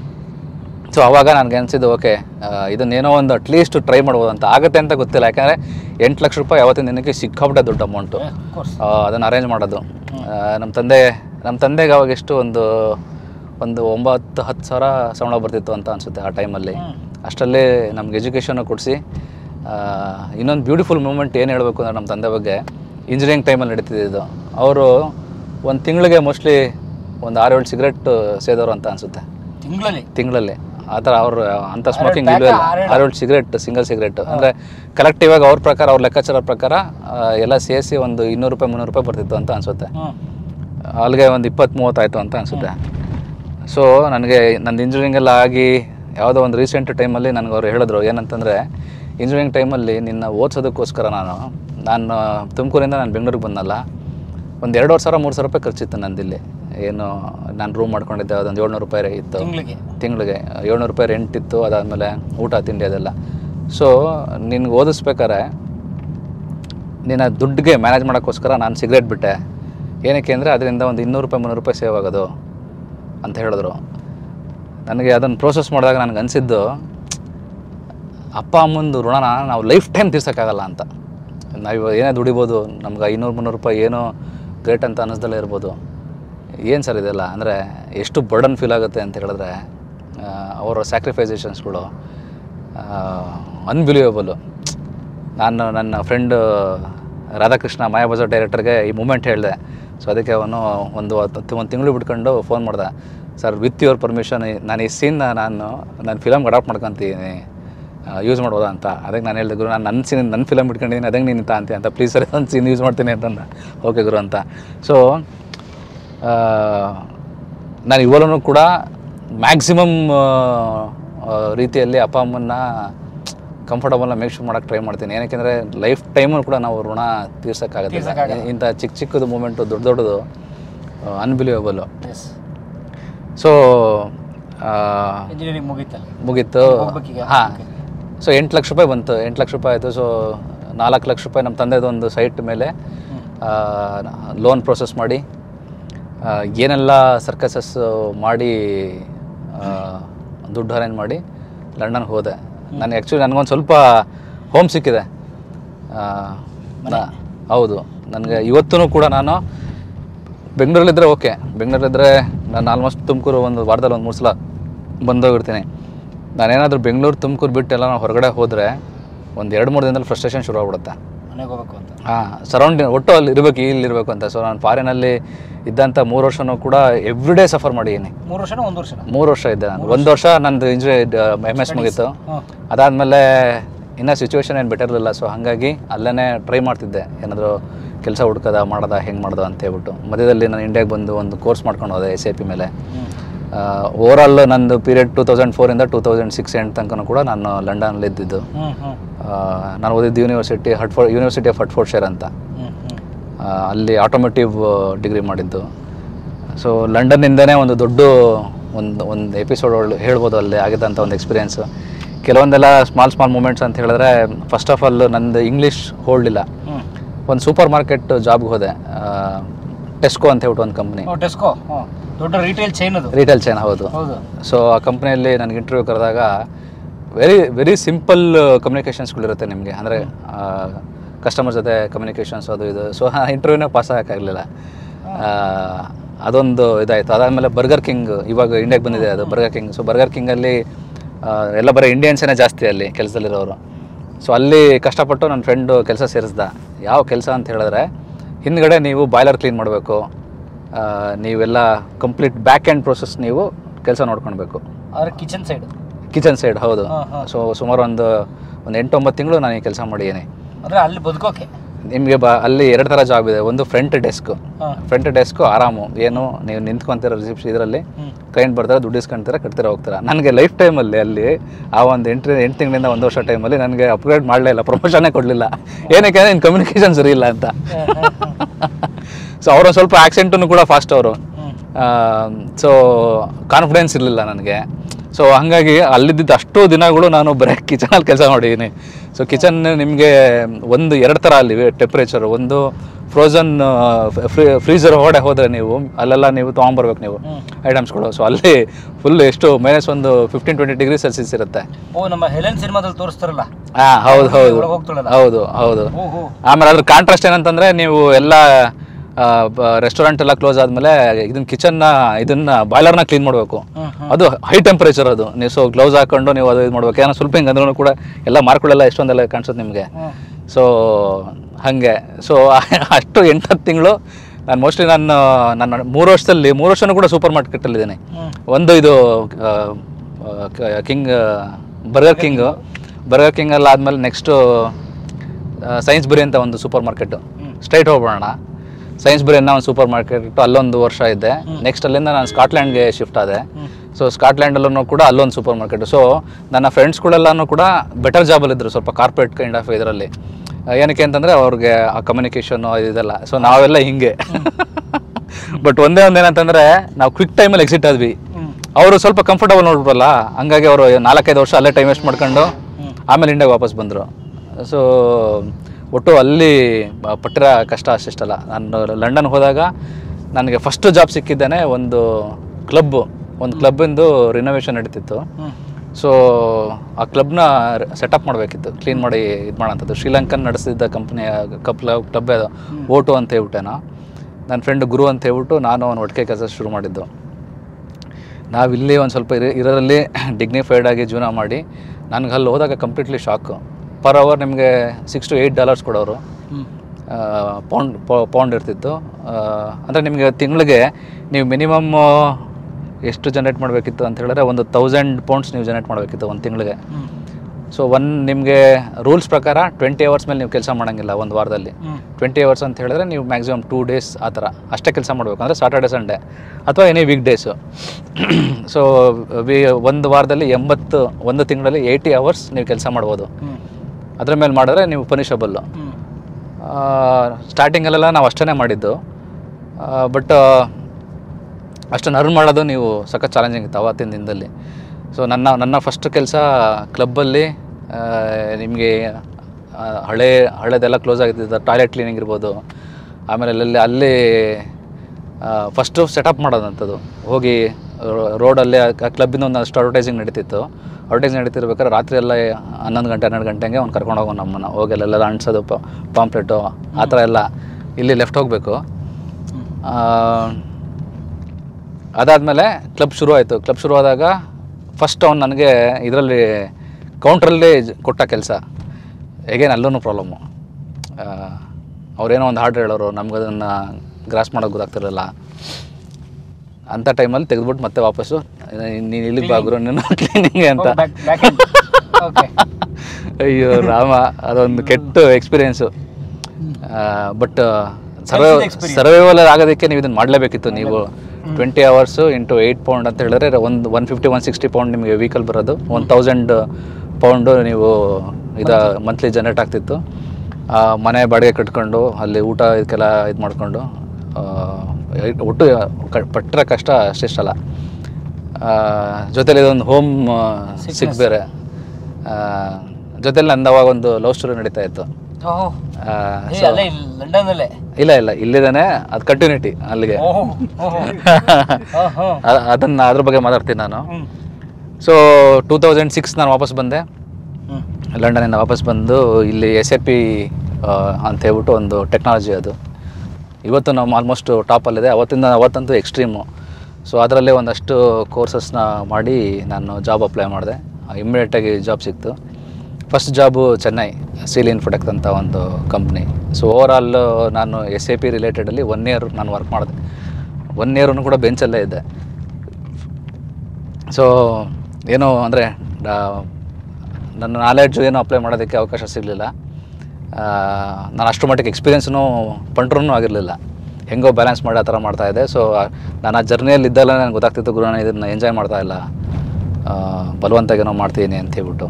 ಸೊ ಅವಾಗ ನನಗೆ ಅನಿಸಿದ್ದು, ಓಕೆ ಇದನ್ನೇನೋ ಒಂದು ಅಟ್ಲೀಸ್ಟ್ ಟ್ರೈ ಮಾಡ್ಬೋದು ಅಂತ. ಆಗುತ್ತೆ ಅಂತ ಗೊತ್ತಿಲ್ಲ, ಯಾಕಂದರೆ ಎಂಟು ಲಕ್ಷ ರೂಪಾಯಿ ಯಾವತ್ತಿನ ದಿನಕ್ಕೆ ಸಿಕ್ಕಾಬಿಟ್ಟೆ ದೊಡ್ಡ ಅಮೌಂಟು ಅದನ್ನು ಅರೇಂಜ್ ಮಾಡೋದು. ನಮ್ಮ ತಂದೆ ನಮ್ಮ ತಂದೆಗೆ ಅವಾಗ ಎಷ್ಟು ಒಂದು ಒಂದು ಒಂಬತ್ತು ಹತ್ತು ಸಾವಿರ ಸಂಬಳ ಬರ್ತಿತ್ತು ಅಂತ ಅನಿಸುತ್ತೆ ಆ ಟೈಮಲ್ಲಿ. ಅಷ್ಟರಲ್ಲಿ ನಮ್ಗೆ ಎಜುಕೇಷನ್ನು ಕೊಡಿಸಿ, ಇನ್ನೊಂದು ಬ್ಯೂಟಿಫುಲ್ ಮೂಮೆಂಟ್ ಏನು ಹೇಳಬೇಕು ಅಂದರೆ ನಮ್ಮ ತಂದೆ ಬಗ್ಗೆ, ಇಂಜಿನಿಯರಿಂಗ್ ಟೈಮಲ್ಲಿ ನಡೀತಿದ್ದು. ಅವರು ಒಂದು ತಿಂಗಳಿಗೆ ಮೋಸ್ಟ್ಲಿ ಒಂದು ಆರು ಏಳು ಸಿಗರೆಟ್ ಸೇದೋರು ಅಂತ ಅನಿಸುತ್ತೆ ತಿಂಗಳಲ್ಲಿ ತಿಂಗಳಲ್ಲಿ ಆ ಥರ. ಅವರು ಅಂಥ ಸ್ಮೋಕಿಂಗ್ ಇಲ್ಲವೇ ಇಲ್ಲ. ಆರು ಏಳು ಸಿಗರೆಟ್, ಸಿಂಗಲ್ ಸಿಗರೆಟ್ ಅಂದರೆ ಕಲೆಕ್ಟಿವ್ ಆಗಿ ಅವ್ರ ಪ್ರಕಾರ, ಅವ್ರ ಲೆಕ್ಕಾಚಾರ ಪ್ರಕಾರ ಎಲ್ಲ ಸೇರಿಸಿ ಒಂದು ಇನ್ನೂರು ರೂಪಾಯಿ ಮುನ್ನೂರು ರೂಪಾಯಿ ಬರ್ತಿತ್ತು ಅಂತ ಅನಿಸುತ್ತೆ. ಅಲ್ಲಿಗೆ ಒಂದು ಇಪ್ಪತ್ತು ಮೂವತ್ತಾಯಿತು ಅಂತ ಅನಿಸುತ್ತೆ. ಸೊ ನನಗೆ ನಂದು ಇಂಜಿನಿಯರಿಂಗೆಲ್ಲ ಆಗಿ ಯಾವುದೋ ಒಂದು ರೀಸೆಂಟ್ ಟೈಮಲ್ಲಿ ನನಗೆ ಅವ್ರು ಹೇಳಿದ್ರು ಏನಂತಂದರೆ, ಇಂಜಿನಿಯರಿಂಗ್ ಟೈಮಲ್ಲಿ ನಿನ್ನ ಓದಿಸೋದಕ್ಕೋಸ್ಕರ ನಾನು ನಾನು ತುಮಕೂರಿಂದ ನಾನು ಬೆಂಗಳೂರಿಗೆ ಬಂದಲ್ಲ, ಒಂದು ಎರಡೂವರೆ ಸಾವಿರ ಮೂರು ಸಾವಿರ ರೂಪಾಯಿ ಖರ್ಚಿತ್ತು ನಂದಿಲ್ಲಿ. ಏನು ನಾನು ರೂಮ್ ಮಾಡ್ಕೊಂಡಿದ್ದೆ, ಅದೊಂದು ಏಳ್ನೂರು ರೂಪಾಯಿ ಇತ್ತು ತಿಂಗಳಿಗೆ. ಏಳ್ನೂರು ರೂಪಾಯಿ ರೆಂಟ್ ಇತ್ತು, ಅದಾದಮೇಲೆ ಊಟ ತಿಂಡಿ ಅದೆಲ್ಲ. ಸೊ ನಿನ್ಗೆ ಓದಿಸ್ಬೇಕಾರೆ ನಿನ್ನ ದುಡ್ಡಿಗೆ ಮ್ಯಾನೇಜ್ ಮಾಡೋಕ್ಕೋಸ್ಕರ ನಾನು ಸಿಗರೇಟ್ ಬಿಟ್ಟೆ. ಏನಕ್ಕೆ ಅಂದರೆ ಅದರಿಂದ ಒಂದು ಇನ್ನೂರು ರೂಪಾಯಿ ಮುನ್ನೂರು ರೂಪಾಯಿ ಸೇವ್ ಆಗೋದು ಅಂತ ಹೇಳಿದ್ರು. ನನಗೆ ಅದನ್ನು ಪ್ರೋಸೆಸ್ ಮಾಡಿದಾಗ ನನಗೆ ಅನಿಸಿದ್ದು, ಅಪ್ಪ ಅಮ್ಮಂದು ಋಣನ ನಾವು ಲೈಫ್ ಟೈಮ್ ತೀರ್ಸೋಕ್ಕಾಗಲ್ಲ ಅಂತ. ನಾವು ಏನೇ ದುಡಿಬೋದು, ನಮ್ಗೆ ಐನೂರು ಮುನ್ನೂರು ರೂಪಾಯಿ ಏನೋ ಗ್ರೇಟ್ ಅಂತ ಅನ್ನಿಸ್ದಲ್ಲೇ ಇರ್ಬೋದು. ಏನು ಸರ್ ಇದೆಲ್ಲ ಅಂದರೆ ಎಷ್ಟು ಬರ್ಡನ್ ಫೀಲ್ ಆಗುತ್ತೆ ಅಂತ ಹೇಳಿದ್ರೆ, ಅವರ ಸ್ಯಾಕ್ರಿಫೈಸೇಷನ್ಸ್ಗಳು ಅನ್ಬಿಲಿಯಬಲು. ನಾನು ನನ್ನ ಫ್ರೆಂಡು ರಾಧಾಕೃಷ್ಣ ಮಾಯಾಬಜಾರ್ ಡೈರೆಕ್ಟರ್ಗೆ ಈ ಮೂಮೆಂಟ್ ಹೇಳಿದೆ. ಸೊ ಅದಕ್ಕೆ ಅವನು ಒಂದು ಹತ್ತು ಒಂದು ತಿಂಗಳು ಬಿಟ್ಕೊಂಡು ಫೋನ್ ಮಾಡ್ದೆ, ಸರ್ ವಿತ್ ಯುವರ್ ಪರ್ಮಿಷನ್ ನಾನು ಈ ಸೀನ್ನ ನಾನು ನಾನು ಫಿಲಮ್ಗೆ ಅಡಾಪ್ಟ್ ಮಾಡ್ಕೊತೀನಿ ಯೂಸ್ ಮಾಡ್ಬೋದಾ ಅಂತ. ಅದಕ್ಕೆ ನಾನು ಹೇಳಿದೆ ಗುರು ನಾನು ನನ್ನ ಸೀನ್ ನನ್ನ ಫಿಲಮ್ ಇಟ್ಕೊಂಡಿದ್ದೀನಿ ಅದಂಗೆ ನೀನು ತಾ ಅಂತೆ ಅಂತ ಪ್ಲೀಸ್ ಸರ್ ಒಂದು ಸೀನ್ ಯೂಸ್ ಮಾಡ್ತೀನಿ ಅಂತಂದ. ಓಕೆ ಗುರು ಅಂತ. ಸೊ ನಾನು ಇವಾಗಲೂ ಕೂಡ ಮ್ಯಾಕ್ಸಿಮಮ್ ರೀತಿಯಲ್ಲಿ ಅಪ್ಪ ಅಮ್ಮನ್ನ ಕಂಫರ್ಟಬಲ್ನ ಮೇಕ್ ಶೂರ್ ಮಾಡೋಕ್ಕೆ ಟ್ರೈ ಮಾಡ್ತೀನಿ. ಏನಕ್ಕೆಂದರೆ ಲೈಫ್ ಟೈಮಲ್ಲಿ ಕೂಡ ನಾವು ಋಣ ತೀರ್ಸೋಕ್ಕಾಗತ್ತೆ. ಇಂಥ ಚಿಕ್ಕ ಚಿಕ್ಕದು ಮೂಮೆಂಟು ದೊಡ್ಡ ದೊಡ್ಡದು ಅನ್ಬಿಲಿಯಬಲ್ಲು. ಸೊ ಇಂಜಿನಿಯರಿಂಗ್ ಮುಗೀತಲ್ಲ ಮುಗೀತು. ಹಾಂ. ಸೊ ಎಂಟು ಲಕ್ಷ ರೂಪಾಯಿ ಬಂತು. ಎಂಟು ಲಕ್ಷ ರೂಪಾಯಿ ಆಯಿತು. ಸೊ ನಾಲ್ಕು ಲಕ್ಷ ರೂಪಾಯಿ ನಮ್ಮ ತಂದೆದೊಂದು ಸೈಟ್ ಮೇಲೆ ಲೋನ್ ಪ್ರೊಸೆಸ್ ಮಾಡಿ ಏನೆಲ್ಲ ಸರ್ಕಸಸ್ ಮಾಡಿ ದುಡ್ಡು ಅರೇಂಜ್ ಮಾಡಿ ಲಂಡನ್ಗೆ ಹೋದೆ. ನನಗೆ ಆ್ಯಕ್ಚುಲಿ ನನಗೊಂದು ಸ್ವಲ್ಪ ಹೋಮ್ ಸಿಕ್ಕಿದೆ. ಹೌದು, ನನಗೆ ಇವತ್ತೂ ಕೂಡ ನಾನು ಬೆಂಗಳೂರಲ್ಲಿದ್ದರೆ ಓಕೆ, ಬೆಂಗಳೂರಲ್ಲಿದ್ದರೆ ನಾನು ಆಲ್ಮೋಸ್ಟ್ ತುಮಕೂರು ಒಂದು ವಾರದಲ್ಲಿ ಒಂದು ಮೂರು ಸಲ ಬಂದೋಗಿರ್ತೀನಿ. ನಾನೇನಾದರೂ ಬೆಂಗಳೂರು ತುಮಕೂರು ಬಿಟ್ಟು ಎಲ್ಲ ನಾವು ಹೊರಗಡೆ ಹೋದರೆ ಒಂದು ಎರಡು ಮೂರು ದಿನದಲ್ಲಿ ಫ್ರಸ್ಟ್ರೇಷನ್ ಶುರು ಆಗ್ಬಿಡುತ್ತೆ. ಮನೆಗೆ ಹೋಗ್ಬೇಕು ಅಂತ. ಹಾಂ, ಸರೌಂಡಿಂಗ್ ಒಟ್ಟು ಅಲ್ಲಿ ಇರಬೇಕು, ಇಲ್ಲಿ ಇರಬೇಕು ಅಂತ. ಸೊ ನಾನು ಫಾರಿನಲ್ಲಿ ಇದ್ದಂಥ ಮೂರು ವರ್ಷನೂ ಕೂಡ ಎವ್ರಿ ಡೇ ಸಫರ್ ಮಾಡಿದ್ದೀನಿ. ಮೂರು ವರ್ಷ ಒಂದು ವರ್ಷ ಮೂರು ವರ್ಷ ಇದ್ದೆ ನಾನು. ಒಂದು ವರ್ಷ ನಂದು ಇಂಜಿನಿಯರ್ ಎಮ್ ಎಸ್ ಮುಗೀತು. ಅದಾದಮೇಲೆ ಇನ್ನೂ ಸಿಚುವೇಶನ್ ಏನು ಬೆಟರ್ ಇರಲಿಲ್ಲ. ಸೊ ಹಾಗಾಗಿ ಅಲ್ಲೇ ಟ್ರೈ ಮಾಡ್ತಿದ್ದೆ, ಏನಾದರೂ ಕೆಲಸ ಹುಡ್ಕೋದ ಮಾಡೋದ ಹೆಂಗೆ ಮಾಡೋದು ಅಂತ ಹೇಳ್ಬಿಟ್ಟು. ಮಧ್ಯದಲ್ಲಿ ನಾನು ಇಂಡಿಯಾಗೆ ಬಂದು ಒಂದು ಕೋರ್ಸ್ ಮಾಡ್ಕೊಂಡು ಹೋದೆ ಎಸ್ ಎ ಪಿ ಮೇಲೆ. ಓವರಾಲ್ ನಂದು ಪೀರಿಯಡ್ ಟೂ ತೌಸಂಡ್ ಫೋರಿಂದ ಟೂ ತೌಸಂಡ್ ಸಿಕ್ಸ್ ಎಂಟು ತನಕ ಕೂಡ ನಾನು ಲಂಡನಲ್ಲಿ ಇದ್ದಿದ್ದು. ನಾನು ಓದಿದ್ದು university Hertford university of Hertfordshire ಅಂತ. ಅಲ್ಲಿ ಆಟೋಮೇಟಿವ್ ಡಿಗ್ರಿ ಮಾಡಿದ್ದು. ಸೊ ಲಂಡನ್ನಿಂದನೇ ಒಂದು ದೊಡ್ಡ ಒಂದು ಒಂದು ಎಪಿಸೋಡ್ ಹೇಳ್ಬೋದು ಅಲ್ಲಿ ಆಗಿದ್ದಂಥ ಒಂದು ಎಕ್ಸ್ಪೀರಿಯೆನ್ಸು. ಕೆಲವೊಂದೆಲ್ಲ ಸ್ಮಾಲ್ ಸ್ಮಾಲ್ ಮೂಮೆಂಟ್ಸ್ ಅಂತ ಹೇಳಿದ್ರೆ, ಫಸ್ಟ್ ಆಫ್ ಆಲ್ ನಂದು ಇಂಗ್ಲೀಷ್ ಹೋಲ್ಡಿಲ್ಲ. ಒಂದು ಸೂಪರ್ ಮಾರ್ಕೆಟ್ ಜಾಬ್ಗೆ ಹೋದೆ, ಟೆಸ್ಕೋ ಅಂತ ಹೇಳ್ಬಿಟ್ಟು ಒಂದು ಕಂಪ್ನಿ. ಟೆಸ್ಕೋ ದೊಡ್ಡ ರಿಟೇಲ್ ಚೈನ್ ಅದು. ರಿಟೇಲ್ ಚೈನ್ ಹೌದು. ಸೊ ಆ ಕಂಪ್ನಿಯಲ್ಲಿ ನನಗೆ ಇಂಟರ್ವ್ಯೂ ಕರೆದಾಗ ವೆರಿ ವೆರಿ ಸಿಂಪಲ್ ಕಮ್ಯುನಿಕೇಷನ್ಸ್ಗಳಿರುತ್ತೆ ನಿಮಗೆ, ಅಂದರೆ ಕಸ್ಟಮರ್ ಜೊತೆ ಕಮ್ಯುನಿಕೇಷನ್ಸ್ ಅದು ಇದು. ಸೊ ಆ ಇಂಟರ್ವ್ಯೂನೇ ಪಾಸ್ ಆಗೋಕ್ಕಾಗಲಿಲ್ಲ. ಅದೊಂದು ಇದಾಯಿತು. ಅದಾದಮೇಲೆ ಬರ್ಗರ್ ಕಿಂಗ್, ಇವಾಗ ಇಂಡಿಯಾಗೆ ಬಂದಿದೆ ಅದು ಬರ್ಗರ್ ಕಿಂಗ್. ಸೊ ಬರ್ಗರ್ ಕಿಂಗಲ್ಲಿ ಎಲ್ಲ ಬರೀ ಇಂಡಿಯನ್ಸೇ ಜಾಸ್ತಿ ಅಲ್ಲಿ ಕೆಲಸದಲ್ಲಿರೋರು. ಸೊ ಅಲ್ಲಿ ಕಷ್ಟಪಟ್ಟು ನನ್ನ ಫ್ರೆಂಡು ಕೆಲಸ ಸೇರಿಸ್ದ. ಯಾವ ಕೆಲಸ ಅಂತ ಹೇಳಿದ್ರೆ, ಹಿಂದ್ಗಡೆ ನೀವು ಬಾಯ್ಲರ್ ಕ್ಲೀನ್ ಮಾಡಬೇಕು, ನೀವೆಲ್ಲ ಕಂಪ್ಲೀಟ್ ಬ್ಯಾಕ್ ಆ್ಯಂಡ್ ಪ್ರೋಸೆಸ್ ನೀವು ಕೆಲಸ ನೋಡ್ಕೊಳ್ಬೇಕು. ಆದರೆ ಕಿಚನ್ ಸೈಡ್ ಕಿಚನ್ ಸೈಡ್ ಹೌದು. ಸೊ ಸುಮಾರು ಒಂದು ಒಂದು ಎಂಟೊಂಬತ್ತು ತಿಂಗಳು ನಾನು ಈ ಕೆಲಸ ಮಾಡಿದ್ದೀನಿ. ಅಂದರೆ ಅಲ್ಲಿ ಬದುಕೋಕೆ ನಿಮಗೆ ಬ ಅಲ್ಲಿ ಎರಡು ಥರ ಜಾಬ್ ಇದೆ. ಒಂದು ಫ್ರಂಟ್ ಡೆಸ್ಕು. ಫ್ರಂಟ್ ಡೆಸ್ಕು ಆರಾಮು, ಏನು ನೀವು ನಿಂತ್ಕೊತೀರ ರಿಸಿಪ್ಟ್ ಇದರಲ್ಲಿ, ಕ್ಲೈಂಟ್ ಬರ್ತಾರೆ, ದುಡ್ಡು ಇಸ್ಕೊಂತಾರೆ, ಕಟ್ತೀರ ಹೋಗ್ತಾರೆ. ನನಗೆ ಲೈಫ್ ಟೈಮಲ್ಲಿ ಅಲ್ಲಿ ಆ ಒಂದು ಎಂಟು ಎಂಟು ತಿಂಗಳಿಂದ ಒಂದು ವರ್ಷ ಟೈಮಲ್ಲಿ ನನಗೆ ಅಪ್ಗ್ರೇಡ್ ಮಾಡಲೇ ಇಲ್ಲ, ಪ್ರಮೋಷನ್ನೇ ಕೊಡಲಿಲ್ಲ. ಏನಕ್ಕೆ ನಿನ್ನ ಕಮ್ಯುನಿಕೇಷನ್ ಸರಿ ಇಲ್ಲ ಅಂತ. ಸೊ ಅವರು ಸ್ವಲ್ಪ ಆ್ಯಕ್ಸೆಂಟೂ ಕೂಡ ಫಾಸ್ಟ್ ಅವರು. ಸೊ ಕಾನ್ಫಿಡೆನ್ಸ್ ಇರಲಿಲ್ಲ ನನಗೆ. ಸೊ ಹಾಗಾಗಿ ಅಲ್ಲಿದ್ದ ಅಷ್ಟು ದಿನಗಳು ನಾನು ಬರೀ ಕಿಚನಲ್ಲಿ ಕೆಲಸ ಮಾಡಿದ್ದೀನಿ. ಸೊ ಕಿಚನ್ ನಿಮಗೆ ಒಂದು ಎರಡು ಥರ ಅಲ್ಲಿ ಟೆಂಪ್ರೇಚರ್, ಒಂದು ಫ್ರೋಝನ್ ಫ್ರೀ ಫ್ರೀಝರ್ ಹೊಡೆ ಹೋದರೆ ನೀವು ಅಲ್ಲೆಲ್ಲ ನೀವು ತೊಗೊಂಬರ್ಬೇಕು ನೀವು ಐಟಮ್ಸ್ಗಳು. ಸೊ ಅಲ್ಲಿ ಫುಲ್ ಎಷ್ಟು ಮೈನಸ್ ಒಂದು ಫಿಫ್ಟೀನ್ ಟ್ವೆಂಟಿ ಡಿಗ್ರಿ ಸೆಲ್ಸಿಯಸ್ ಇರುತ್ತೆ. ಓ, ನಮ್ಮ ಹೆಲೆನ್ ಸಿನಿಮಾದಲ್ಲಿ ತೋರಿಸ್ತಾರಲ್ಲ. ಹಾಂ ಹೌದು ಹೌದು ಹೌದು ಹೌದು. ಆಮೇಲೆ ಅದ್ರ ಕಾಂಟ್ರಾಸ್ಟ್ ಏನಂತಂದರೆ, ನೀವು ಎಲ್ಲ ರೆಸ್ಟೋರೆಂಟ್ ಎಲ್ಲ ಕ್ಲೋಸ್ ಆದಮೇಲೆ ಇದನ್ನ ಕಿಚನ್ನ ಇದನ್ನ ಬಾಯ್ಲರ್ನ ಕ್ಲೀನ್ ಮಾಡಬೇಕು. ಅದು ಹೈ ಟೆಂಪರೇಚರ್ ಅದು. ನೀವು ಸೊ ಗ್ಲೌಸ್ ಹಾಕೊಂಡು ನೀವು ಅದು ಇದು ಮಾಡ್ಬೇಕು. ಏನೋ ಸ್ವಲ್ಪ ಹಿಂಗೆ ಅಂದ್ರೂ ಕೂಡ ಎಲ್ಲ ಮಾರ್ಕ್ಗಳೆಲ್ಲ ಎಷ್ಟೊಂದೆಲ್ಲ ಕಾಣಿಸುತ್ತೆ ನಿಮಗೆ. ಸೊ ಹಾಗೆ. ಸೊ ಅಷ್ಟು ಎಂಟತ್ತು ತಿಂಗಳು ನಾನು ಮೋಸ್ಟ್ಲಿ ನಾನು ನನ್ನ ಮೂರು ವರ್ಷದಲ್ಲಿ ಮೂರು ವರ್ಷನೂ ಕೂಡ ಸೂಪರ್ ಮಾರ್ಕೆಟಲ್ಲಿದ್ದೀನಿ. ಒಂದು ಇದು ಕಿಂಗ್ ಬರ್ಗರ್ ಕಿಂಗು ಬರ್ಗರ್ ಕಿಂಗಲ್ಲಿ ಆದಮೇಲೆ ನೆಕ್ಸ್ಟು ಸೈನ್ಸ್ ಬರಿ ಅಂತ ಒಂದು ಸೂಪರ್ ಮಾರ್ಕೆಟು. ಸ್ಟ್ರೈಟ್ ಹೋಗ್ಬಿಡೋಣ. ಸೈನ್ಸ್ ಬರಿ ಅನ್ನೋ ಒಂದು ಸೂಪರ್ ಮಾರ್ಕೆಟ್ ಇಟ್ಟು ಅಲ್ಲೊಂದು ವರ್ಷ ಇದ್ದೆ. ನೆಕ್ಸ್ಟ್ ಅಲ್ಲಿಂದ ನಾನು ಸ್ಕಾಟ್ಲ್ಯಾಂಡ್ಗೆ ಶಿಫ್ಟ್ ಆದೆ. ಸೊ ಸ್ಕಾಟ್ಲ್ಯಾಂಡಲ್ಲೂ ಕೂಡ ಅಲ್ಲೊಂದು ಸೂಪರ್ ಮಾರ್ಕೆಟು. ಸೊ ನನ್ನ ಫ್ರೆಂಡ್ಸ್ಗಳೆಲ್ಲನೂ ಕೂಡ ಬೆಟರ್ ಜಾಬಲ್ಲಿದ್ದರು, ಸ್ವಲ್ಪ ಕಾರ್ಪೊರೇಟ್ ಕೈಂಡ್ ಆಫ್ ಇದರಲ್ಲಿ. ಏನಕ್ಕೆ ಅಂತಂದರೆ ಅವ್ರಿಗೆ ಆ ಕಮ್ಯುನಿಕೇಷನ್ನು ಇದೆಲ್ಲ. ಸೊ ನಾವೆಲ್ಲ ಹಿಂಗೆ. ಬಟ್ ಒಂದೇ ಒಂದು ಏನಂತಂದರೆ, ನಾವು ಕ್ವಿಕ್ ಟೈಮಲ್ಲಿ ಎಕ್ಸಿಟ್ ಆದ್ವಿ. ಅವರು ಸ್ವಲ್ಪ ಕಂಫರ್ಟಬಲ್ ನೋಡ್ಬಿಟ್ರಲ್ಲ, ಹಂಗಾಗಿ ಅವರು ನಾಲ್ಕೈದು ವರ್ಷ ಅಲ್ಲೇ ಟೈಮ್ ವೇಸ್ಟ್ ಮಾಡ್ಕೊಂಡು ಆಮೇಲೆ ಇಂಡಿಯಾಗೆ ವಾಪಸ್ ಬಂದರು. ಸೊ ಒಟ್ಟು ಅಲ್ಲಿ ಪಟ್ಟಿರೋ ಕಷ್ಟ ಅಷ್ಟಿಷ್ಟಲ್ಲ. ನಾನು ಲಂಡನ್ ಹೋದಾಗ ನನಗೆ ಫಸ್ಟ್ ಜಾಬ್ ಸಿಕ್ಕಿದ್ದೇನೆ ಒಂದು ಕ್ಲಬ್ಬು ಒಂದು ಕ್ಲಬ್ಬಿಂದು ರಿನೋವೇಷನ್ ನಡೀತಿತ್ತು. ಸೊ ಆ ಕ್ಲಬ್ನ ಸೆಟಪ್ ಮಾಡಬೇಕಿತ್ತು, ಕ್ಲೀನ್ ಮಾಡಿ ಇದು ಮಾಡೋಂಥದ್ದು. ಶ್ರೀಲಂಕನ್ ನಡೆಸಿದ್ದ ಕಂಪ್ನಿಯ ಕಪ್ಲ ಕ್ಲಬ್ ಅದು ಓಟು ಅಂತ ಹೇಳ್ಬಿಟ್ಟೆನೋ. ನನ್ನ ಫ್ರೆಂಡ್ ಗುರು ಅಂತ ಹೇಳ್ಬಿಟ್ಟು ನಾನು ಅವನು ಒಟ್ಟಿಗೆ ಕೆಲಸ ಶುರು ಮಾಡಿದ್ದು. ನಾವಿಲ್ಲಿ ಒಂದು ಸ್ವಲ್ಪ ಇರೋ ಇರೋರಲ್ಲಿ ಡಿಗ್ನಿಫೈಡಾಗಿ ಜೀವನ ಮಾಡಿ, ನನಗೆ ಅಲ್ಲಿ ಹೋದಾಗ ಕಂಪ್ಲೀಟ್ಲಿ ಶಾಕು. ಪರ್ ಅವರ್ ನಿಮಗೆ ಸಿಕ್ಸ್ ಟು ಏಯ್ಟ್ ಡಾಲರ್ಸ್ ಕೊಡೋರು. ಪೌಂಡ್ ಪೌಂಡ್ ಇರ್ತಿತ್ತು. ಅಂದರೆ ನಿಮಗೆ ತಿಂಗಳಿಗೆ ನೀವು ಮಿನಿಮಮ್ ಎಷ್ಟು ಜನ್ರೇಟ್ ಮಾಡಬೇಕಿತ್ತು ಅಂತ ಹೇಳಿದ್ರೆ ಒಂದು ತೌಸಂಡ್ ಪೌಂಡ್ಸ್ ನೀವು ಜನ್ರೇಟ್ ಮಾಡಬೇಕಿತ್ತು ಒಂದು ತಿಂಗಳಿಗೆ. ಸೊ ಒನ್ ನಿಮಗೆ ರೂಲ್ಸ್ ಪ್ರಕಾರ ಟ್ವೆಂಟಿ ಅವರ್ಸ್ ಮೇಲೆ ನೀವು ಕೆಲಸ ಮಾಡೋಂಗಿಲ್ಲ ಒಂದು ವಾರದಲ್ಲಿ. ಟ್ವೆಂಟಿ ಅವರ್ಸ್ ಅಂತ ಹೇಳಿದ್ರೆ ನೀವು ಮ್ಯಾಕ್ಸಿಮಮ್ ಟೂ ಡೇಸ್ ಆ ಥರ ಅಷ್ಟೇ ಕೆಲಸ ಮಾಡಬೇಕು, ಅಂದರೆ ಸಾಟರ್ಡೆ ಸಂಡೇ ಅಥವಾ any week days. So we ಒಂದು ವಾರದಲ್ಲಿ ಎಂಬತ್ತು ಒಂದು ತಿಂಗಳಲ್ಲಿ ಏಯ್ಟಿ ಅವರ್ಸ್ ನೀವು ಕೆಲಸ ಮಾಡ್ಬೋದು. ಅದ್ರ ಮೇಲೆ ಮಾಡಿದ್ರೆ ನೀವು ಪನಿಷಬಲ್ಲು. ಸ್ಟಾರ್ಟಿಂಗಲ್ಲೆಲ್ಲ ನಾವು ಅಷ್ಟೇ ಮಾಡಿದ್ದು, ಬಟ್ ಅಷ್ಟನ್ನು ಅರ್ನ್ ಮಾಡೋದು ನೀವು ಸಖತ್ ಚಾಲೆಂಜಿಂಗ್ ಇತ್ತು ಅವತ್ತಿನ ದಿನದಲ್ಲಿ. ಸೊ ನನ್ನ ನನ್ನ ಫಸ್ಟ್ ಕೆಲಸ ಕ್ಲಬ್ಬಲ್ಲಿ ನಿಮಗೆ ಹಳೆ ಹಳೆದೆಲ್ಲ ಕ್ಲೋಸ್ ಆಗಿದ್ದು ಟಾಯ್ಲೆಟ್ ಕ್ಲೀನಿಂಗ್ ಇರ್ಬೋದು, ಆಮೇಲೆ ಅಲ್ಲಿ ಅಲ್ಲಿ ಫಸ್ಟು ಸೆಟಪ್ ಮಾಡೋದಂಥದ್ದು. ಹೋಗಿ ರೋಡಲ್ಲಿ ಆ ಕ್ಲಬ್ಬಿಂದ ಒಂದಷ್ಟು ಅಡ್ವರ್ಟೈಸಿಂಗ್ ನಡೀತಿತ್ತು. ಅಡ್ವರ್ಟೈಸಿಂಗ್ ನಡೀತಿರ್ಬೇಕಾದ್ರೆ ರಾತ್ರಿ ಎಲ್ಲ ಹನ್ನೊಂದು ಗಂಟೆ ಹನ್ನೆರಡು ಗಂಟೆಗೆ ಅವ್ನು ಕರ್ಕೊಂಡು ಹೋಗೋ ನಮ್ಮನ್ನು, ಹೋಗಿ ಅಲ್ಲೆಲ್ಲ ಅಂಟಿಸೋದು, ಪಾಂಪ್ಲೆಟು ಆ ಥರ ಎಲ್ಲ ಇಲ್ಲಿ ಲೆಫ್ಟ್ ಹೋಗಬೇಕು. ಅದಾದಮೇಲೆ ಕ್ಲಬ್ ಶುರು ಆಯಿತು. ಕ್ಲಬ್ ಶುರು ಆದಾಗ ಫಸ್ಟ್ ಅವ್ನು ನನಗೆ ಇದರಲ್ಲಿ ಕೌಂಟ್ರಲ್ಲಿ ಕೊಟ್ಟ ಕೆಲಸ. ಹೇಗೇನು ಅಲ್ಲೂ ಪ್ರಾಬ್ಲಮ್ಮು, ಅವ್ರೇನೋ ಒಂದು ಹಾರ್ಡ್ ಹೇಳೋರು, ನಮ್ಗೆ ಅದನ್ನು ಗ್ರಾಸ್ ಮಾಡೋಕ್ಕೆ ಗೊತ್ತಾಗ್ತಿರಲಿಲ್ಲ. ಅಂಥ ಟೈಮಲ್ಲಿ ತೆಗೆದ್ಬಿಟ್ಟು ಮತ್ತೆ ವಾಪಸ್ಸು ನೀನು ಇಲ್ಲಿಗೆ ಬಾಗ್ರು ನೀನು ಕ್ಲೀನಿಂಗ್ ಅಂತ. ಅಯ್ಯೋ ರಾಮ, ಅದೊಂದು ಕೆಟ್ಟ ಎಕ್ಸ್ಪೀರಿಯೆನ್ಸು. ಬಟ್ ಸರ್ವೈ ಸರ್ವೈವಲ್ ಆಗೋದಕ್ಕೆ ನೀವು ಇದನ್ನು ಮಾಡಲೇಬೇಕಿತ್ತು. ನೀವು twenty hours into eight pound ಅಂತ ಹೇಳಿದ್ರೆ ಒಂದು one fifty one sixty pound ನಿಮಗೆ ವೀಕಲ್ ಬರೋದು. ಒನ್ ತೌಸಂಡ್ ಪೌಂಡು ನೀವು ಇದು ಮಂತ್ಲಿ ಜನ್ರೇಟ್ ಆಗ್ತಿತ್ತು. ಮನೆ ಬಾಡಿಗೆ ಕಟ್ಕೊಂಡು ಅಲ್ಲಿ ಊಟ ಇದಕ್ಕೆಲ್ಲ ಇದು ಮಾಡಿಕೊಂಡು ಒಟ್ಟು ಪಟ್ಟರೆ ಕಷ್ಟ ಅಷ್ಟಿಷ್ಟಲ್ಲ. ಜೊತೆಲಿ ಇದೊಂದು ಹೋಮ್ ಸಿಕ್ ಬೇರೆ. ಜೊತೆಲಿ ನಂದು ಅವಾಗ ಒಂದು ಲವ್ ಸ್ಟೋರಿ ನಡೀತಾ ಇತ್ತು. ಇಲ್ಲ ಇಲ್ಲ ಇಲ್ಲಿದ್ದಾನೆ, ಅದು ಕಂಟಿನ್ಯೂಟಿ ಅಲ್ಲಿಗೆ. ಅದನ್ನು ಅದ್ರ ಬಗ್ಗೆ ಮಾತಾಡ್ತೀನಿ ನಾನು. ಸೊ ಟೂ ತೌಸಂಡ್ ಸಿಕ್ಸ್ ನಾನು ವಾಪಸ್ ಬಂದೆ ಲಂಡನಿಂದ. ವಾಪಸ್ ಬಂದು ಇಲ್ಲಿ ಎಸ್ ಎ ಪಿ ಅಂತ ಹೇಳ್ಬಿಟ್ಟು ಒಂದು ಟೆಕ್ನಾಲಜಿ, ಅದು ಇವತ್ತು ನಾವು ಆಲ್ಮೋಸ್ಟ್ ಟಾಪಲ್ಲಿದೆ. ಅವತ್ತಿಂದ ಅವತ್ತಂತೂ ಎಕ್ಸ್ಟ್ರೀಮು. ಸೊ ಅದರಲ್ಲೇ ಒಂದಷ್ಟು ಕೋರ್ಸಸ್ನ ಮಾಡಿ ನಾನು ಜಾಬ್ ಅಪ್ಲೈ ಮಾಡಿದೆ. ಇಮ್ಮಿಡಿಯೇಟಾಗಿ ಜಾಬ್ ಸಿಕ್ತು. First job Chennai Seal Infotech ಅಂತ ಒಂದು ಕಂಪ್ನಿ. ಸೊ ಓವರಾಲ್ ನಾನು ಎಸ್ ಎ ಪಿ ರಿಲೇಟೆಡಲ್ಲಿ ಒನ್ ಇಯರ್ ನಾನು ವರ್ಕ್ ಮಾಡಿದೆ. ಒನ್ ಇಯರೂ ಕೂಡ ಬೆಂಚಲ್ಲೇ ಇದ್ದೆ. ಸೊ ಏನೋ ಅಂದರೆ ನನ್ನ ನಾಲೆಡ್ಜು ಏನೋ ಅಪ್ಲೈ ಮಾಡೋದಕ್ಕೆ ಅವಕಾಶ ಸಿಗಲಿಲ್ಲ. ನಾನು ಅಷ್ಟು ಮಟ್ಟಿಗೆ ಎಕ್ಸ್ಪೀರಿಯೆನ್ಸ್ನೂ ಪಂಟ್ರೂ ಆಗಿರಲಿಲ್ಲ. ಹೆಂಗೋ ಬ್ಯಾಲೆನ್ಸ್ ಮಾಡಿ ಆ ಥರ ಮಾಡ್ತಾಯಿದ್ದೆ. ಸೊ ನಾನು ಆ ಜರ್ನಿಯಲ್ಲಿ ಇದ್ದಲ್ಲ ನನಗೆ ಗೊತ್ತಾಗ್ತಿತ್ತು, ಗುರು ನಾನು ಇದನ್ನು ಎಂಜಾಯ್ ಮಾಡ್ತಾಯಿಲ್ಲ, ಬಲವಂತಾಗೇನೋ ಮಾಡ್ತೀನಿ ಅಂತ ಹೇಳ್ಬಿಟ್ಟು.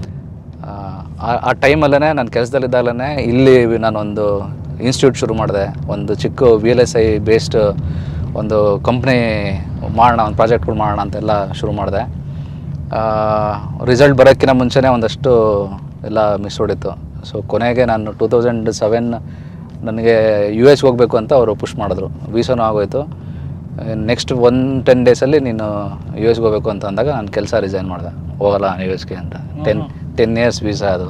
ಆ ಟೈಮಲ್ಲೇ ನಾನು ಕೆಲಸದಲ್ಲಿದ್ದಾಗಲೇ ಇಲ್ಲಿ ನಾನೊಂದು ಇನ್ಸ್ಟಿಟ್ಯೂಟ್ ಶುರು ಮಾಡಿದೆ. ಒಂದು ಚಿಕ್ಕ V L S I based ಒಂದು ಕಂಪ್ನಿ ಮಾಡೋಣ, ಒಂದು ಪ್ರಾಜೆಕ್ಟ್ಗಳು ಮಾಡೋಣ ಅಂತೆಲ್ಲ ಶುರು ಮಾಡಿದೆ. ರಿಸಲ್ಟ್ ಬರೋಕ್ಕಿಂತ ಮುಂಚೆನೇ ಒಂದಷ್ಟು ಎಲ್ಲ ಮಿಸ್ ಹೊಡಿತು. ಸೊ ಕೊನೆಗೆ ನಾನು ಟೂ ತೌಸಂಡ್ ಸೆವೆನ್ ನನಗೆ ಯು ಎಸ್ಗೆ ಹೋಗಬೇಕು ಅಂತ ಅವರು ಪುಷ್ ಮಾಡಿದ್ರು. ವೀಸಾನೂ ಆಗೋಯ್ತು. ನೆಕ್ಸ್ಟ್ ಒನ್ ಟೆನ್ ಡೇಸಲ್ಲಿ ನೀನು ಯು ಎಸ್ಗೆ ಹೋಗಬೇಕು ಅಂತ ಅಂದಾಗ ನಾನು ಕೆಲಸ ರಿಸೈನ್ ಮಾಡಿದೆ. ಹೋಗಲ್ಲ ಯು ಎಸ್ಗೆ ಅಂತ. ಟೆನ್ ಟೆನ್ ಇಯರ್ಸ್ ವೀಸಾ ಅದು.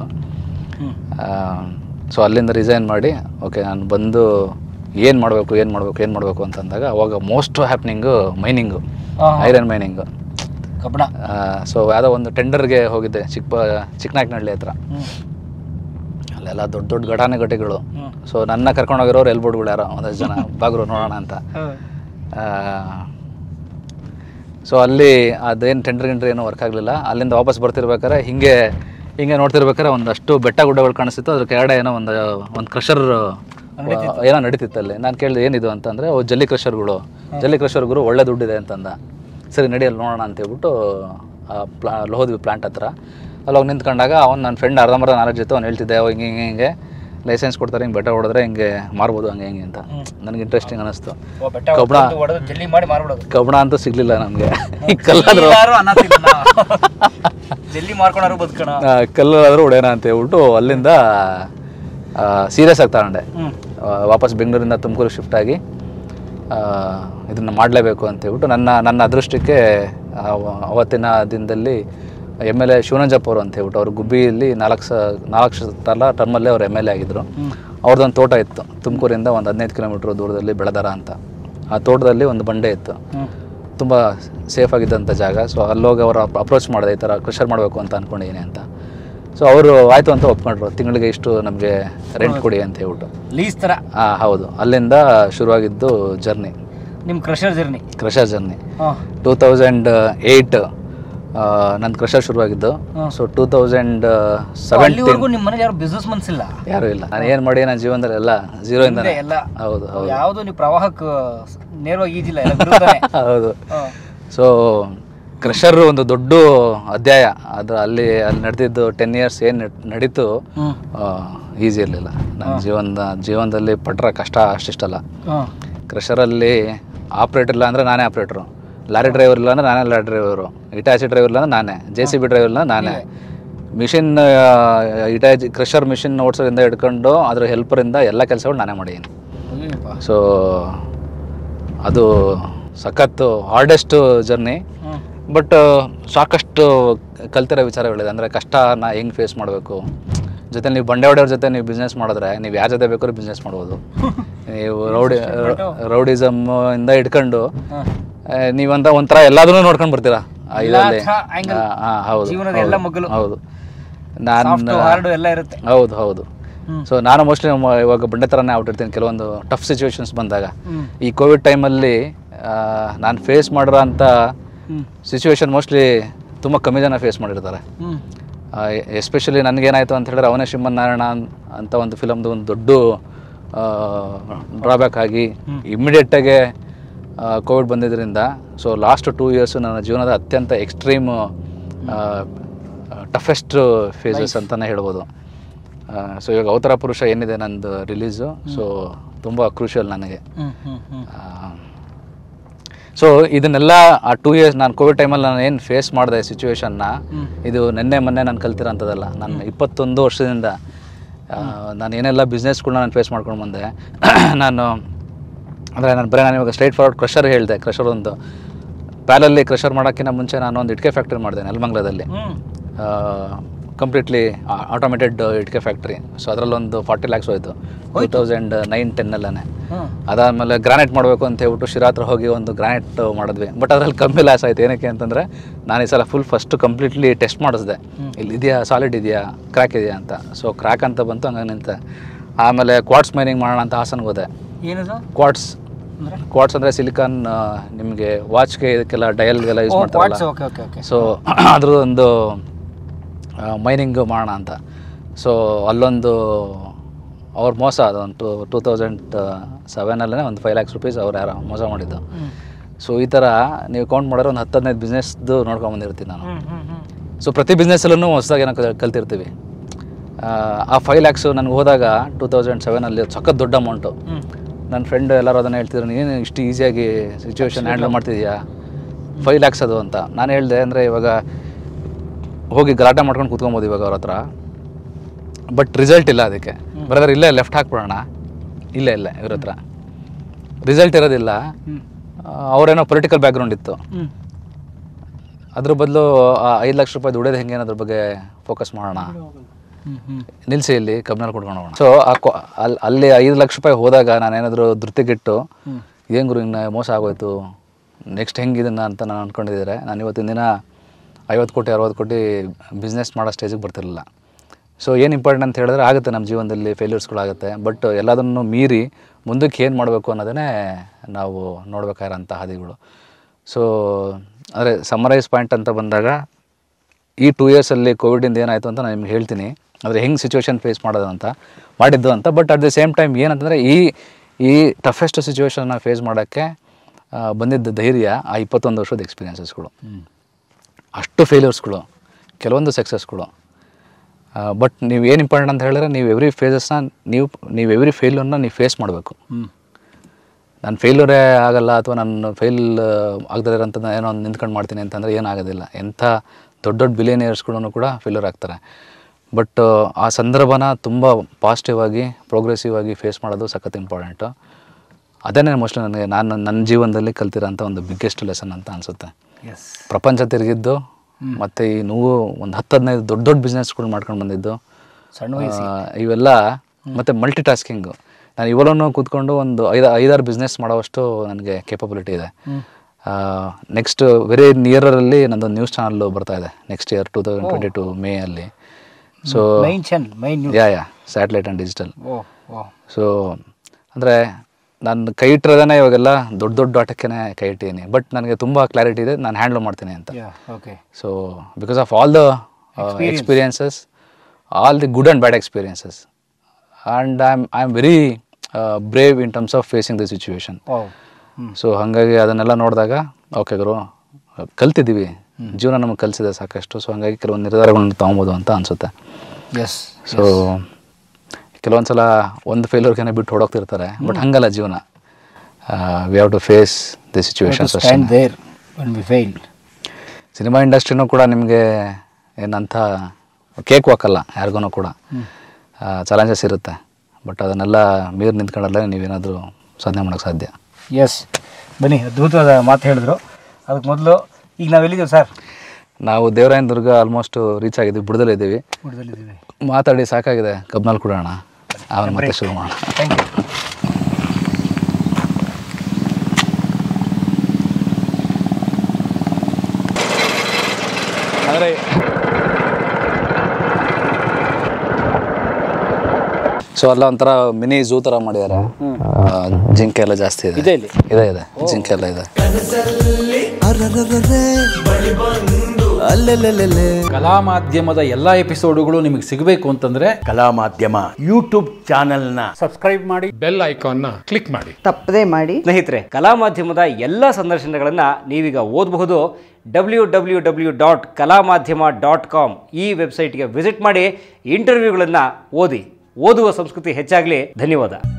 ಸೊ ಅಲ್ಲಿಂದ ರಿಸೈನ್ ಮಾಡಿ ಓಕೆ ನಾನು ಬಂದು ಏನು ಮಾಡಬೇಕು ಏನು ಮಾಡಬೇಕು ಏನು ಮಾಡಬೇಕು ಅಂತಂದಾಗ ಅವಾಗ most happening mining, iron mining. So ಯಾವುದೋ ಒಂದು ಟೆಂಡರ್ಗೆ ಹೋಗಿದ್ದೆ ಚಿಕ್ಕ ಚಿಕ್ಕನಾಯಕನಹಳ್ಳಿ ಹತ್ರ. ಅಲ್ಲೆಲ್ಲ ದೊಡ್ಡ ದೊಡ್ಡ ಘಟಾನೆ ಘಟಿಗಳು. ಸೊ ನನ್ನ ಕರ್ಕೊಂಡೋಗಿರೋರು ಎಲ್ಬೋರ್ಡ್ಗಳು ಯಾರೋ ಒಂದಷ್ಟು ಜನ ಬಾಗ್ರು ನೋಡೋಣ ಅಂತ. ಸೊ ಅಲ್ಲಿ ಅದೇನು ಟೆಂಡರ್ ಗಿಂಡ್ರ್ ಏನೂ ವರ್ಕ್ ಆಗಲಿಲ್ಲ. ಅಲ್ಲಿಂದ ವಾಪಸ್ ಬರ್ತಿರ್ಬೇಕಾರೆ ಹಿಂಗೆ ಹಿಂಗೆ ನೋಡ್ತಿರ್ಬೇಕಾರೆ ಒಂದಷ್ಟು ಬೆಟ್ಟ ಗುಡ್ಡಗಳು ಕಾಣಿಸ್ತಿತ್ತು. ಅದ್ರ ಕೆಳಗಡೆ ಏನೋ ಒಂದು ಒಂದು ಕ್ರಷರ್ ಏನೋ ನಡೀತಿತ್ತು ಅಲ್ಲಿ. ನಾನು ಕೇಳಿದೆ ಏನಿದು ಅಂತಂದರೆ ಓ ಜಲ್ಲಿ ಕ್ರಷರ್ಗಳು ಜಲ್ಲಿ ಕ್ರಷರ್ಗಳು ಒಳ್ಳೆ ದುಡ್ಡಿದೆ ಅಂತಂದ. ಸರಿ ನಡಿಯಲ್ಲಿ ನೋಡೋಣ ಅಂತೇಳ್ಬಿಟ್ಟು ಪ್ಲಾ ಹೋದ್ವಿ ಪ್ಲಾಂಟ್ ಹತ್ರ. ಅಲ್ಲಿ ಹೋಗಿ ನಿಂತ್ಕೊಂಡಾಗ ಅವ್ನು ನನ್ನ ಫ್ರೆಂಡ್ ಅರ್ಧಂಬರ್ಧ ನಾಲೆಡ್ಜ್ ಇತ್ತು. ಅವ್ನು ಹೇಳ್ತಿದ್ದೆ ಓ ಹಿಂಗೆ ಹಿಂಗೆ ಹಿಂಗೆ ಲೈಸೆನ್ಸ್ ಕೊಡ್ತಾರೆ, ಹಿಂಗೆ ಬೆಟ್ಟ ಹೊಡೆದ್ರೆ ಹಿಂಗೆ ಮಾರ್ಬೋದು ಹಂಗೆ ಹಿಂಗೆ ಅಂತ. ನನಗೆ ಇಂಟ್ರೆಸ್ಟಿಂಗ್ ಅನ್ನಿಸ್ತು. ಕಬ್ಬಣ ಕಬ್ಬಣ ಅಂತೂ ಸಿಗಲಿಲ್ಲ ನನಗೆ. ಕಲ್ಲಾದರೂ ಕಲ್ಲಾದರೂ ಹೊಡೆಯೋಣ ಅಂತ ಹೇಳ್ಬಿಟ್ಟು ಅಲ್ಲಿಂದ ಸೀರಿಯಸ್ ಆಗಿ ತಗೊಂಡೆ. ವಾಪಸ್ ಬೆಂಗಳೂರಿಂದ ತುಮಕೂರು ಶಿಫ್ಟ್ ಆಗಿ ಇದನ್ನು ಮಾಡಲೇಬೇಕು ಅಂತ ಹೇಳ್ಬಿಟ್ಟು ನನ್ನ ನನ್ನ ಅದೃಷ್ಟಕ್ಕೆ ಅವತ್ತಿನ ದಿನದಲ್ಲಿ ಎಮ್ ಎಲ್ ಎ ಶಿವನಂಜಪ್ಪ ಅವರು ಅಂತ ಹೇಳ್ಬಿಟ್ಟು ಅವ್ರು ಗುಬ್ಬಿಯಲ್ಲಿ ನಾಲ್ಕು ಸ ನಾಲ್ಕು ಸಲ ಟರ್ಮಲ್ಲೇ ಅವ್ರು ಎಮ್ ಎಲ್ ಎ ಆಗಿದ್ದರು. ಅವ್ರದ್ದೊಂದು ತೋಟ ಇತ್ತು ತುಮಕೂರಿಂದ ಒಂದು ಹದಿನೈದು ಕಿಲೋಮೀಟ್ರ್ ದೂರದಲ್ಲಿ ಬೆಳದಾರ ಅಂತ. ಆ ತೋಟದಲ್ಲಿ ಒಂದು ಬಂಡೆ ಇತ್ತು, ತುಂಬ ಸೇಫ್ ಆಗಿದ್ದಂಥ ಜಾಗ. ಸೊ ಅಲ್ಲೋಗಿ ಅವರು ಅಪ್ರೋಚ್ ಮಾಡಿದೆ, ಈ ಥರ ಕ್ರಷರ್ ಮಾಡಬೇಕು ಅಂತ ಅಂದ್ಕೊಂಡಿದ್ದೀನಿ ಅಂತ. ಸೊ ಅವರು ಆಯಿತು ಅಂತ ಒಪ್ಕೊಂಡ್ರು. ತಿಂಗಳಿಗೆ ಇಷ್ಟು ನಮಗೆ ರೆಂಟ್ ಕೊಡಿ ಅಂತ ಹೇಳ್ಬಿಟ್ಟು ಲೀಸ್ ಥರ. ಹಾಂ ಹೌದು. ಅಲ್ಲಿಂದ ಶುರುವಾಗಿದ್ದು ಜರ್ನಿ, ನಿಮ್ಮ crusher journey. Crusher journey two thousand eight ನನ್ನ ಕ್ರಷರ್ ಶುರುವಾಗಿದ್ದು. ಸೊ ಟೂ ತೌಸಂಡ್ ಸೆವೆಂಟೀನ್ ನಿಮ್ಮ ಮನೇಲಿ ಯಾರು ಬಿಸ್ನೆಸ್ ಮನ್ಸ್ ಇಲ್ಲ? ಯಾರು ಇಲ್ಲ. ನಾನು ಏನು ಮಾಡಿ ನನ್ನ ಜೀವನದಲ್ಲಿ ಎಲ್ಲ ಝೀರೋ ಇಂದ ಎಲ್ಲ. ಹೌದು ಹೌದು. ಯಾವುದು ನೀವು ಪ್ರವಾಹಕ್ಕೆ ನೇರವಾಗಿ ಈಜಿಲ್ಲ. ಹೌದು. ಸೊ ಕ್ರಷರ್ ಒಂದು ದೊಡ್ಡ ಅಧ್ಯಾಯ. ಅದು ಅಲ್ಲಿ ಅಲ್ಲಿ ನಡೆದಿದ್ದು ಟೆನ್ ಇಯರ್ಸ್ ಏನು ನಡೀತು ಈಸಿ ಇರಲಿಲ್ಲ. ನನ್ನ ಜೀವನದ ಜೀವನದಲ್ಲಿ ಪಟ್ಟರೆ ಕಷ್ಟ ಅಷ್ಟಿಷ್ಟಲ್ಲ. ಕ್ರಷರಲ್ಲಿ ಆಪ್ರೇಟರ್ ಇಲ್ಲ ಅಂದರೆ ನಾನೇ ಆಪ್ರೇಟ್ರು, ಲಾರಿ ಡ್ರೈವರ್ ಇಲ್ಲ ಅಂದರೆ ನಾನೇ ಲಾರಿ ಡ್ರೈವರು, ಇಟಾಚಿ ಡ್ರೈವರ್ ಇಲ್ಲ ಅಂದರೆ ನಾನೇ, ಜೆ ಸಿ ಬಿ ಡ್ರೈವರ್ ಇಲ್ಲ ನಾನೇ, ಮಿಷಿನ್ ಇಟಾಚಿ ಕ್ರಷರ್ ಮಿಷಿನ್ ಓಡಿಸೋದ್ರಿಂದ ಹಿಡ್ಕೊಂಡು ಅದ್ರ ಹೆಲ್ಪರಿಂದ ಎಲ್ಲ ಕೆಲಸಗಳು ನಾನೇ ಮಾಡಿದ್ದೀನಿ. ಸೊ ಅದು ಸಖತ್ತು ಹಾರ್ಡೆಸ್ಟ್ ಜರ್ನಿ. ಬಟ್ ಸಾಕಷ್ಟು ಕಲ್ತಿರೋ ವಿಚಾರಗಳಿದೆ. ಅಂದರೆ ಕಷ್ಟನ ಹೆಂಗೆ ಫೇಸ್ ಮಾಡಬೇಕು. ಜೊತೆ ನೀವು ಬಂಡೆ ಹೊಡೆಯವ್ರ ಜೊತೆ ನೀವು ಬಿಸ್ನೆಸ್ ಮಾಡಿದ್ರೆ ನೀವು ಯಾರ ಜೊತೆ ಬೇಕಾದ್ರೂ ಬಿಸ್ನೆಸ್ ಮಾಡ್ಬೋದು. ನೀವು ರೌಡಿ ರೌಡಿಸಮ್ ಇಂದ ಹಿಡ್ಕೊಂಡು ನೀವಂತ ಒಂಥರ ಎಲ್ಲದನ್ನೂ ನೋಡ್ಕೊಂಡು ಬರ್ತೀರಾ ಇದರಲ್ಲಿ. ಹಾಂ ಹೌದು ಹೌದು. ನಾನು ಹೌದು ಹೌದು. ಸೊ ನಾನು ಮೋಸ್ಟ್ಲಿ ಇವಾಗ ಬಂಡೆ ಥರನೇ ಆಗ್ಬಿಟ್ಟಿರ್ತೀನಿ ಕೆಲವೊಂದು ಟಫ್ ಸಿಚುವೇಶನ್ಸ್ ಬಂದಾಗ. ಈ ಕೋವಿಡ್ ಟೈಮಲ್ಲಿ ನಾನು ಫೇಸ್ ಮಾಡಿರೋ ಅಂಥ ಸಿಚುವೇಶನ್ ಮೋಸ್ಟ್ಲಿ ತುಂಬ ಕಮ್ಮಿ ಜನ ಫೇಸ್ ಮಾಡಿರ್ತಾರೆ. ಎಸ್ಪೆಷಲಿ ನನಗೇನಾಯಿತು ಅಂತ ಹೇಳಿದ್ರೆ ಅವನೇ ಶ್ರೀಮನ್ನಾರಾಯಣ ಅಂತ ಒಂದು ಫಿಲಮ್ದು ಒಂದು ದೊಡ್ಡ ಡ್ರಾಬ್ಯಾಕ್ ಆಗಿ ಇಮ್ಮಿಡಿಯೇಟಾಗೆ ಕೋವಿಡ್ ಬಂದಿದ್ದರಿಂದ ಸೊ ಲಾಸ್ಟ್ ಟೂ ಇಯರ್ಸು ನನ್ನ ಜೀವನದ ಅತ್ಯಂತ ಎಕ್ಸ್ಟ್ರೀಮ್ ಟಫೆಸ್ಟ್ ಫೇಸಸ್ ಅಂತಲೇ ಹೇಳ್ಬೋದು. ಸೊ ಇವಾಗ ಅವತಾರ ಪುರುಷ ಏನಿದೆ ನಂದು ರಿಲೀಸು, ಸೊ ತುಂಬ ಕ್ರೂಷಿಯಲ್ ನನಗೆ. ಸೊ ಇದನ್ನೆಲ್ಲ ಆ ಟೂ ಇಯರ್ಸ್ ನಾನು ಕೋವಿಡ್ ಟೈಮಲ್ಲಿ ನಾನು ಏನು ಫೇಸ್ ಮಾಡಿದೆ ಸಿಚುವೇಶನ್ನ, ಇದು ನಿನ್ನೆ ಮೊನ್ನೆ ನಾನು ಕಲ್ತಿರೋಂಥದ್ದಲ್ಲ. ನಾನು ಇಪ್ಪತ್ತೊಂದು ವರ್ಷದಿಂದ ನಾನು ಏನೆಲ್ಲ ಬಿಸ್ನೆಸ್ಗಳನ್ನ ನಾನು ಫೇಸ್ ಮಾಡ್ಕೊಂಡು ಬಂದೆ. ನಾನು ಅಂದರೆ ನಾನು ಬರೀ ನಾನು ಇವಾಗ ಸ್ಟ್ರೈಟ್ ಫಾರ್ವರ್ಡ್ ಕ್ರಷರ್ ಹೇಳಿದೆ. ಕ್ರಷರ್ ಒಂದು ಪ್ಯಾಲಲ್ಲಿ ಕ್ರಷರ್ ಮಾಡೋಕ್ಕಿಂತ ಮುಂಚೆ ನಾನು ಒಂದು ಇಟ್ಕೆ ಫ್ಯಾಕ್ಟ್ರಿ ಮಾಡಿದೆ ನೆಲಮಂಗಲದಲ್ಲಿ, ಕಂಪ್ಲೀಟ್ಲಿ ಆಟೋಮೇಟೆಡ್ ಇಟ್ಕೆ ಫ್ಯಾಕ್ಟ್ರಿ. ಸೊ ಅದರಲ್ಲೊಂದು ಫಾರ್ಟಿ ಲ್ಯಾಕ್ಸ್ ಹೋಯಿತು ಟೂ ತೌಸಂಡ್ ನೈನ್ ಟೆನ್ನಲ್ಲೇ. ಅದಾದಮೇಲೆ ಗ್ರಾನೈಟ್ ಮಾಡಬೇಕು ಅಂತ ಹೇಳ್ಬಿಟ್ಟು ಶಿರಾ ಹತ್ರ ಹೋಗಿ ಒಂದು ಗ್ರಾನೈಟ್ ಮಾಡಿದ್ವಿ. ಬಟ್ ಅದರಲ್ಲಿ ಕಮ್ಮಿ ಲಾಸ್ ಆಯಿತು. ಏನಕ್ಕೆ ಅಂತಂದರೆ ನಾನು ಈ ಸಲ ಫುಲ್ ಫಸ್ಟ್ ಕಂಪ್ಲೀಟ್ಲಿ ಟೆಸ್ಟ್ ಮಾಡಿಸಿದೆ, ಇಲ್ಲಿ ಇದೆಯಾ ಸಾಲಿಡ್ ಇದೆಯಾ ಕ್ರ್ಯಾಕ್ ಇದೆಯಾ ಅಂತ. ಸೊ ಕ್ರ್ಯಾಕ್ ಅಂತ ಬಂತು, ಹಂಗೆ ನಿಂತೆ. ಆಮೇಲೆ ಕ್ವಾರ್ಟ್ಸ್ ಮೈನಿಂಗ್ ಮಾಡೋಣ ಅಂತ ಹಾಸನ್ಗೆ ಹೋದೆ. ಕ್ವಾರ್ಟ್ಸ್ ಕ್ವಾರ್ಟ್ಸ್ ಅಂದರೆ ಸಿಲಿಕಾನ್, ನಿಮಗೆ ವಾಚ್ಗೆ ಇದಕ್ಕೆಲ್ಲ ಡಯಲ್ಗೆಲ್ಲ ಯೂಸ್ ಮಾಡ್ತಾರಲ್ಲ. ಸೊ ಅದ್ರದ್ದೊಂದು ಮೈನಿಂಗ್ ಮಾಡೋಣ ಅಂತ. ಸೊ ಅಲ್ಲೊಂದು ಅವ್ರ ಮೋಸ ಅದೊಂದು ಟು ಟೂ ತೌಸಂಡ್ ಸೆವೆನಲ್ಲೇ ಒಂದು ಫೈವ್ ಲ್ಯಾಕ್ಸ್ ರುಪೀಸ್ ಅವ್ರು ಯಾರೋ ಮೋಸ ಮಾಡಿದ್ದು. ಸೊ ಈ ಥರ ನೀವು ಕೌಂಟ್ ಮಾಡಿದ್ರೆ ಒಂದು ಹತ್ತು ಹದಿನೈದು ಬಿಸ್ನೆಸ್ದು ನೋಡ್ಕೊಂಬಂದಿರ್ತೀನಿ ನಾನು. ಸೊ ಪ್ರತಿ ಬಿಸ್ನೆಸ್ಸಲ್ಲೂ ಹೊಸದಾಗಿ ಏನೋ ಕಲ್ತಿರ್ತೀವಿ. ಆ ಫೈವ್ ಲ್ಯಾಕ್ಸು ನನಗೆ ಹೋದಾಗ ಟೂ ತೌಸಂಡ್ ಸೆವೆನಲ್ಲಿ ಸಖತ್ ದೊಡ್ಡ ಅಮೌಂಟು. ನನ್ನ ಫ್ರೆಂಡ್ ಎಲ್ಲರೂ ಅದನ್ನು ಹೇಳ್ತಿದ್ರು, ನೀನು ಇಷ್ಟು ಈಸಿಯಾಗಿ ಸಿಚುವೇಶನ್ ಹ್ಯಾಂಡಲ್ ಮಾಡ್ತಿದ್ಯಾ, ಫೈವ್ ಲ್ಯಾಕ್ಸ್ ಅದು ಅಂತ. ನಾನು ಹೇಳಿದೆ, ಅಂದರೆ ಇವಾಗ ಹೋಗಿ ಗಲಾಟೆ ಮಾಡ್ಕೊಂಡು ಕೂತ್ಕೊಬೋದು ಇವಾಗ ಅವ್ರ ಹತ್ರ, ಬಟ್ ರಿಸಲ್ಟ್ ಇಲ್ಲ ಅದಕ್ಕೆ. ಬ್ರದರ್ ಇಲ್ಲೇ ಲೆಫ್ಟ್ ಹಾಕ್ಬಿಡೋಣ, ಇಲ್ಲ ಇಲ್ಲ ಇವ್ರ ಹತ್ರ ರಿಸಲ್ಟ್ ಇರೋದಿಲ್ಲ. ಅವರೇನೋ ಪೊಲಿಟಿಕಲ್ ಬ್ಯಾಕ್ಗ್ರೌಂಡ್ ಇತ್ತು. ಅದ್ರ ಬದಲು ಐದು ಲಕ್ಷ ರೂಪಾಯಿ ದುಡಿಯೋದು ಹೆಂಗೆ ಅನ್ನೋದ್ರ ಬಗ್ಗೆ ಫೋಕಸ್ ಮಾಡೋಣ, ನಿಲ್ಲಿಸಿ ಇಲ್ಲಿ ಕಬ್ನಲ್ಲಿ ಕೊಟ್ಕೊಂಡು ಹೋಗೋಣ. ಸೊ ಅಲ್ಲಿ ಅಲ್ಲಿ ಐದು ಲಕ್ಷ ರೂಪಾಯಿ ಹೋದಾಗ ನಾನೇನಾದರೂ ಧೃತಿಗೆಟ್ಟು ಇದೇನು ಗುರು ಇನ್ನು ಮೋಸ ಆಗೋಯ್ತು, ನೆಕ್ಸ್ಟ್ ಹೆಂಗೆ ಇದನ್ನು ಅಂತ ನಾನು ಅಂದ್ಕೊಂಡಿದ್ದರೆ ನಾನು ಇವತ್ತಿನ ದಿನ ಐವತ್ತು ಕೋಟಿ ಅರವತ್ತು ಕೋಟಿ ಬಿಸ್ನೆಸ್ ಮಾಡೋ ಸ್ಟೇಜಿಗೆ ಬರ್ತಿರಲಿಲ್ಲ. ಸೊ ಏನು ಇಂಪಾರ್ಟೆಂಟ್ ಅಂತ ಹೇಳಿದ್ರೆ, ಆಗುತ್ತೆ ನಮ್ಮ ಜೀವನದಲ್ಲಿ ಫೇಲ್ಯೂರ್ಸ್ಗಳಾಗುತ್ತೆ, ಬಟ್ ಎಲ್ಲದನ್ನು ಮೀರಿ ಮುಂದಕ್ಕೆ ಏನು ಮಾಡಬೇಕು ಅನ್ನೋದೇ ನಾವು ನೋಡ್ಬೇಕಾಗಿರೋಂಥ ಹಾದಿಗಳು. ಸೊ ಅಂದರೆ ಸಮ್ಮರೈಸ್ ಪಾಯಿಂಟ್ ಅಂತ ಬಂದಾಗ ಈ ಟೂ ಇಯರ್ಸಲ್ಲಿ ಕೋವಿಡಿಂದ ಏನಾಯಿತು ಅಂತ ನಾನು ನಿಮ್ಗೆ ಹೇಳ್ತೀನಿ, ಅಂದರೆ ಹೆಂಗೆ ಸಿಚುವೇಶನ್ ಫೇಸ್ ಮಾಡೋದು ಅಂತ ಮಾಡಿದ್ದು ಅಂತ. But at the same time ಏನಂತಂದರೆ ಈ ಈ ಟಫೆಸ್ಟ್ ಸಿಚುವೇಶನ್ನ ಫೇಸ್ ಮಾಡೋಕ್ಕೆ ಬಂದಿದ್ದ ಧೈರ್ಯ ಆ ಇಪ್ಪತ್ತೊಂದು ವರ್ಷದ ಎಕ್ಸ್ಪೀರಿಯನ್ಸಸ್ಗಳು, ಅಷ್ಟು ಫೇಲ್ಯೂರ್ಸ್ಗಳು, ಕೆಲವೊಂದು ಸಕ್ಸಸ್ಗಳು. ಬಟ್ ನೀವು ಏನು ಇಂಪಾರ್ಟೆಂಟ್ ಅಂತ ಹೇಳಿದ್ರೆ, ನೀವು ಎವ್ರಿ ಫೇಸಸ್ನ ನೀವು ನೀವು ಎವ್ರಿ ಫೇಲ್ಯೂರ್ನ ನೀವು ಫೇಸ್ ಮಾಡಬೇಕು. ನಾನು ಫೇಲ್ಯೂರೇ ಆಗಲ್ಲ ಅಥವಾ ನಾನು ಫೇಲ್ ಆಗದೇ ಇರೋಂಥದ್ದು ಏನೋ ಒಂದು ನಿಂತ್ಕೊಂಡು ಮಾಡ್ತೀನಿ ಅಂತಂದರೆ ಏನಾಗೋದಿಲ್ಲ. ಎಂಥ ದೊಡ್ಡ ದೊಡ್ಡ ಬಿಲಿಯನಿಯರ್ಸ್ಗಳೂ ಕೂಡ ಫೇಲ್ಯೂರ್ ಆಗ್ತಾರೆ. ಬಟ್ ಆ ಸಂದರ್ಭನ ತುಂಬ ಪಾಸಿಟಿವ್ ಆಗಿ ಪ್ರೋಗ್ರೆಸಿವ್ ಆಗಿ ಫೇಸ್ ಮಾಡೋದು ಸಖತ್ ಇಂಪಾರ್ಟೆಂಟು. ಅದೇನೇ ಮೋಸ್ಟ್ಲಿ ನನಗೆ ನಾನು ನನ್ನ ಜೀವನದಲ್ಲಿ ಕಲ್ತಿರೋಂಥ ಒಂದು ಬಿಗ್ಗೆಸ್ಟ್ ಲೆಸನ್ ಅಂತ ಅನಿಸುತ್ತೆ. ಪ್ರಪಂಚ ತಿರುಗಿದ್ದು ಮತ್ತು ಈ ನೀವು ಒಂದು ಹತ್ತು ಹದಿನೈದು ದೊಡ್ಡ ದೊಡ್ಡ ಬಿಸ್ನೆಸ್ಗಳು ಮಾಡ್ಕೊಂಡು ಬಂದಿದ್ದು ಸಣ್ಣ ಇವೆಲ್ಲ, ಮತ್ತು ಮಲ್ಟಿ ಟಾಸ್ಕಿಂಗು. ನಾನು ಇವರನ್ನು ಕೂತ್ಕೊಂಡು ಒಂದು ಐದು ಐದಾರು ಬಿಸ್ನೆಸ್ ಮಾಡೋವಷ್ಟು ನನಗೆ ಕೇಪಬಿಲಿಟಿ ಇದೆ. ನೆಕ್ಸ್ಟ್ ವೆರಿ ನಿಯರಲ್ಲಿ ನಂದೊಂದು ನ್ಯೂಸ್ ಚಾನಲ್ಲು ಬರ್ತಾ ಇದೆ next year two thousand twenty two May ಅಲ್ಲಿ. So yeah yeah satellite and digital. So ಅಂದರೆ ನಾನು ಕೈ ಇಟ್ಟಿರೋದೇ ಇವಾಗೆಲ್ಲ ದೊಡ್ಡ ದೊಡ್ಡ ಆಟಕ್ಕೆ ಕೈ ಇಟ್ಟಿದ್ದೀನಿ. ಬಟ್ ನನಗೆ ತುಂಬ ಕ್ಲಾರಿಟಿ ಇದೆ ನಾನು ಹ್ಯಾಂಡಲ್ ಮಾಡ್ತೀನಿ ಅಂತ. Okay. So because of all the experiences, all the good and bad experiences, and I am I am very brave in terms of facing the situation. So ಹಾಗಾಗಿ ಅದನ್ನೆಲ್ಲ ನೋಡಿದಾಗ ಓಕೆ ಗುರು ಕಲ್ತಿದ್ದೀವಿ, ಜೀವನ ನಮಗೆ ಕಲಿಸಿದೆ ಸಾಕಷ್ಟು. ಸೊ ಹಾಗಾಗಿ ಕೆಲವೊಂದು ನಿರ್ಧಾರಗಳನ್ನ ತೊಗೊಬೋದು ಅಂತ ಅನಿಸುತ್ತೆ. ಎಸ್. ಸೊ ಕೆಲವೊಂದು ಸಲ ಒಂದು ಫೇಲ್ಯೂರ್ಗೆ ಬಿಟ್ಟು ಹೊಡೋಗ್ತಿರ್ತಾರೆ, ಬಟ್ ಹಂಗಲ್ಲ ಜೀವನ. We have to face the situations. Cinema ಇಂಡಸ್ಟ್ರಿನೂ ಕೂಡ ನಿಮಗೆ ಏನಂತ ಕೇಕ್ ವಾಕಲ್ಲ, ಯಾರಿಗೂ ಕೂಡ ಚಾಲೆಂಜಸ್ ಇರುತ್ತೆ. ಬಟ್ ಅದನ್ನೆಲ್ಲ ಮೀರಿ ನಿಂತ್ಕೊಂಡಲ್ಲೇ ನೀವೇನಾದರೂ ಸಾಧನೆ ಮಾಡೋಕ್ಕೆ ಸಾಧ್ಯ. ಎಸ್, ಬನ್ನಿ, ಅದ್ಭುತವಾದ ಮಾತು ಹೇಳಿದ್ರು. ಅದಕ್ಕೆ ಮೊದಲು ಈಗ ನಾವೆಲ್ಲಿದ್ದೀವಿ ಸರ್? ನಾವು ದೇವರಾಯನ ದುರ್ಗ ಆಲ್ಮೋಸ್ಟ್ ರೀಚ್ ಆಗಿದ್ದೀವಿ, ಬುಡದಲ್ಲಿದ್ದೀವಿ. ಬುಡದಲ್ಲಿದ್ದೀವಿ. ಮಾತಾಡಿ ಸಾಕಾಗಿದೆ, ಕಬ್ನಲ್ಲಿ ಕೊಡೋಣ, ಆಮೇಲೆ ಮತ್ತೆ ಶುರು ಮಾಡೋಣ. Thank you. ಅಂದರೆ ಸೊ ಅಲ್ಲ ಒಂಥರ ಮಿನಿ ಝೂ ಥರ ಮಾಡಿದ್ದಾರೆ. ಜಿಂಕೆ ಎಲ್ಲ ಜಾಸ್ತಿ ಇದೆ. ಇದೆ ಇಲ್ಲಿ? ಇದೆ ಇದೆ ಜಿಂಕೆ ಎಲ್ಲ ಇದೆ. ಕಲಾ ಮಾಧ್ಯಮದ ಎಲ್ಲ ಎಪಿಸೋಡುಗಳು ನಿಮಗೆ ಸಿಗಬೇಕು ಅಂತಂದ್ರೆ ಕಲಾ ಮಾಧ್ಯಮ ಯೂಟ್ಯೂಬ್ ಚಾನೆಲ್ನ ಸಬ್ಸ್ಕ್ರೈಬ್ ಮಾಡಿ, ಬೆಲ್ ಐಕಾನ್ನ ಕ್ಲಿಕ್ ಮಾಡಿ, ತಪ್ಪದೇ ಮಾಡಿ. ಸ್ನೇಹಿತರೆ, ಕಲಾ ಮಾಧ್ಯಮದ ಎಲ್ಲ ಸಂದರ್ಶನಗಳನ್ನು ನೀವೀಗ ಓದಬಹುದು. W W W dot Kalamadhyama dot com ಈ ವೆಬ್ಸೈಟ್ಗೆ ವಿಸಿಟ್ ಮಾಡಿ ಇಂಟರ್ವ್ಯೂಗಳನ್ನು ಓದಿ. ಓದುವ ಸಂಸ್ಕೃತಿ ಹೆಚ್ಚಾಗಲಿ. ಧನ್ಯವಾದ.